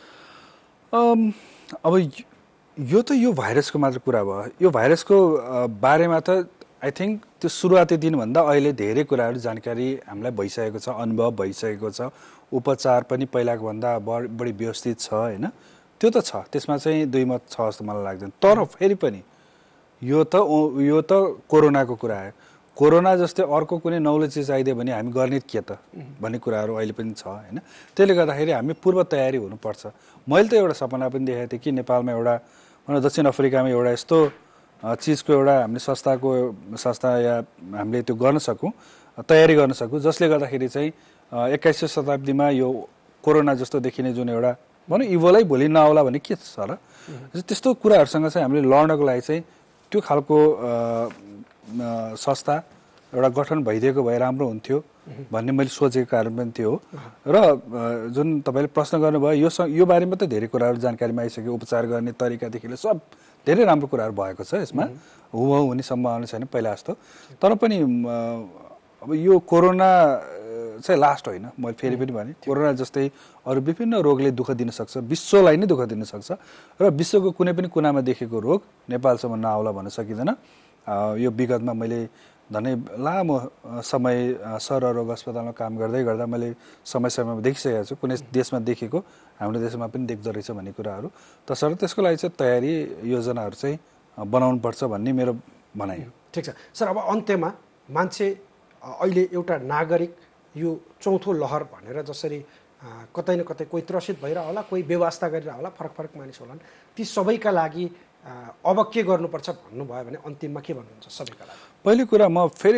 अब यो त यो भाइरसको मात्र कुरा भयो। यो भाइरसको बारेमा त आई थिङ्क त्यो सुरुवाती दिनभन्दा अहिले धेरै कुराहरू जानकारी हामीलाई भइसकेको छ, अनुभव भइसकेको छ। उपचार पनि पहिलाको भन्दा बढी व्यवस्थित छ होइन। त्यो त छ, त्यसमा चाहिँ दुई मत छ जस्तो मलाई लाग्दैन। तर फेरि पनि यो त कोरोनाको कुरा हो। कोरोना जस्तै अर्को कुनै नौलो चिज आइदियो भने हामी गर्ने के त भन्ने कुराहरू अहिले पनि छ होइन। त्यसले गर्दाखेरि हामी पूर्व तयारी हुनुपर्छ। मैले त एउटा सपना पनि देखेको थिएँ कि नेपालमा एउटा दक्षिण अफ्रिकामा एउटा यस्तो चिजको एउटा हामीले संस्था या हामीले त्यो गर्न सकौँ, तयारी गर्न सकौँ, जसले गर्दाखेरि चाहिँ 21औं शताब्दीमा यो कोरोना जस्तो देखिने जुन एउटा भनौँ इभोलै भोलि नआउला भन्ने के छ र, त्यस्तो कुराहरूसँग चाहिँ हामीले लड्नको लागि चाहिँ त्यो खालको संस्था एउटा गठन भइदिएको भए राम्रो हुन्थ्यो भन्ने मैले सोचेको कारण पनि थियो। र जुन तपाईँले प्रश्न गर्नुभयो यो बारेमा त धेरै कुराहरू जानकारीमा आइसक्यो। उपचार गर्ने तरिकादेखि लिएर सब धेरै राम्रो कुराहरू भएको छ यसमा, हुबहु हुने सम्भावना छैन पहिला जस्तो। तर पनि अब यो कोरोना चाहिँ लास्ट होइन। मैले फेरि पनि भने कोरोना जस्तै अरू विभिन्न रोगले दुःख दिन सक्छ, विश्वलाई नै दुःख दिन सक्छ र विश्वको कुनै पनि कुनामा देखेको रोग नेपालसम्म नआउला भन्न सकिँदैन। यो विगतमा मैले धनै लामो समय सररोग अस्पतालमा काम गर्दै गर्दा मैले समयमा देखिसकेको छु। कुनै देशमा देखेको हाम्रो देशमा पनि देख्दो रहेछ भन्ने कुराहरू। तसर्थ त्यसको लागि चाहिँ तयारी योजनाहरू चाहिँ बनाउनुपर्छ भन्ने मेरो भनाइ हो। ठिक छ सर। अब अन्त्यमा मान्छे अहिले एउटा नागरिक यो चौथो लहर भनेर जसरी कतै न कतै कोही त्रसित भइरह होला, कोही व्यवस्था गरिरह होला, फरक मानिस होलान्, ती सबैका लागि अब के गर्नुपर्छ भन्नुभयो भने अन्तिममा के भन्नुहुन्छ सबैका लागि? पहिलो कुरा म फेरि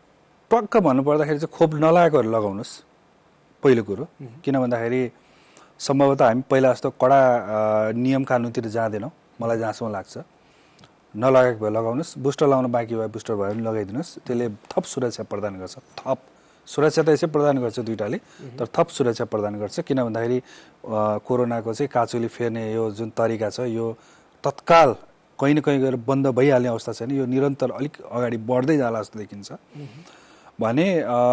टक्क भन्नुपर्दाखेरि चाहिँ खोप नलागेकोहरू लगाउनुहोस् पहिलो कुरो। किन भन्दाखेरि सम्भवतः हामी पहिला जस्तो कडा नियम कानुनतिर जाँदैनौँ मलाई जहाँसम्म लाग्छ। नलगाएको भए लगाउनुहोस्, बुस्टर लगाउनु बाँकी भए बुस्टर भए पनि लगाइदिनुहोस्, त्यसले थप सुरक्षा प्रदान गर्छ। थप सुरक्षा त यसै प्रदान गर्छ दुईटाले, तर थप सुरक्षा प्रदान गर्छ। किन भन्दाखेरि कोरोनाको चाहिँ काँचुली फेर्ने यो जुन तरिका छ यो तत्काल कहीँ न कहीँ गएर बन्द भइहाल्ने अवस्था छैन, यो निरन्तर अलिक अगाडि बढ्दै जाला जस्तो देखिन्छ। भने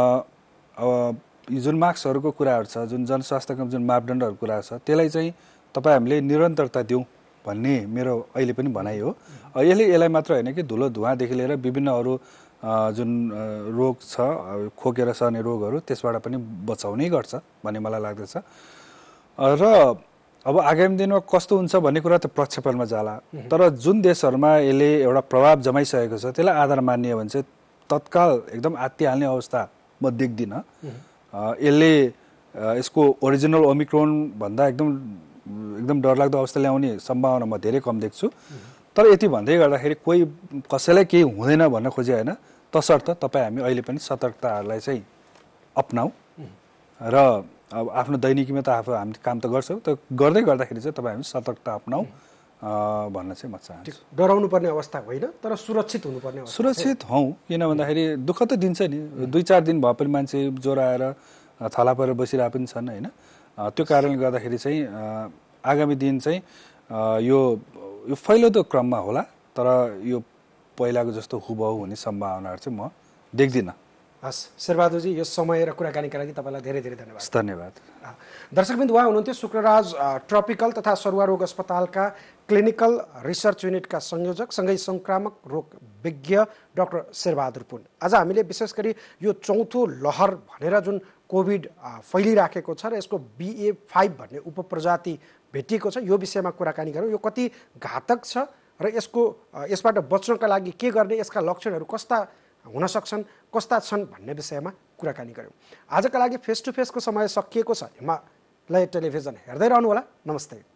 जुन मार्क्सहरूको कुराहरू छ, जुन जनस्वास्थ्यको जुन मापदण्डहरूको कुरा छ, त्यसलाई चाहिँ तपाईँ हामीले निरन्तरता दिउँ भन्ने मेरो अहिले पनि भनाइ हो। यसलाई मात्र होइन कि धुलो धुवाँदेखि लिएर विभिन्न अरू जुन रोग छ, खोकेर सर्ने रोगहरू, त्यसबाट पनि बचाउनै गर्छ भन्ने मलाई लाग्दछ। र अब आगामी दिनमा कस्तो हुन्छ भन्ने कुरा त प्रक्षेपणमा जाला, तर जुन देशहरूमा यसले एउटा प्रभाव जमाइसकेको छ त्यसलाई आधार मान्ने हो भने चाहिँ तत्काल एकदम आत्तिहाल्ने अवस्था म देख्दिनँ। यसले यसको ओरिजिनल ओमिक्रोन भन्दा एकदम डरलाग्दो अवस्था ल्याउने सम्भावना म धेरै कम देख्छु। तर यति भन्दै गर्दाखेरि कोही कसैलाई केही हुँदैन भन्न खोजे होइन, तसर्थ तपाईँ हामी अहिले पनि सतर्कताहरूलाई चाहिँ अपनाऊ र अब आफ्नो दैनिकीमा त हामी काम त गर्छौँ, त गर्दै गर्दाखेरि चाहिँ तपाईँ हामी सतर्कता अपनाऊ भन्न चाहिँ म चाहन्छु। डराउनु पर्ने अवस्था होइन, तर सुरक्षित हुनुपर्ने अवस्था। सुरक्षित हौँ, किन भन्दाखेरि दुःख त दिन्छ नि, 2-4 दिन भए पनि मान्छे ज्वरो आएर थला परेर बसिरहेको पनि छन् होइन। त्यो कारणले गर्दाखेरि चाहिँ आगामी दिन चाहिँ यो फैलिँदो क्रममा होला, तर यो पहिलाको जस्तो हुबहु हुने सम्भावनाहरू चाहिँ म देख्दिनँ। हस् शेरबहादुरजी, यो समय र कुराकानीका लागि तपाईँलाई धेरै धेरै धन्यवाद। धन्यवाद। दर्शकबिन्द, उहाँ हुनुहुन्थ्यो शुक्रराज ट्रपिकल तथा सरुवा रोग अस्पतालका क्लिनिकल रिसर्च युनिटका संयोजक सँगै संक्रामक रोग विज्ञ डाक्टर शेरबहादुर पुन। आज हामीले विशेष गरी यो चौथो लहर भनेर जुन कोभिड फैलिराखेको छ र यसको BA.5 भन्ने उपप्रजाति भेटिएको छ, यो विषयमा कुराकानी गरौँ। यो कति घातक छ र यसबाट बच्नका लागि के गर्ने, यसका लक्षणहरू कस्ता हुन सक्छन्, कस्ता छन् भन्ने विषयमा कुराकानी गऱ्यौँ। आजका लागि फेस टु फेसको समय सकिएको छ। हिमालय टेलिभिजन हेर्दै रहनुहोला। नमस्ते।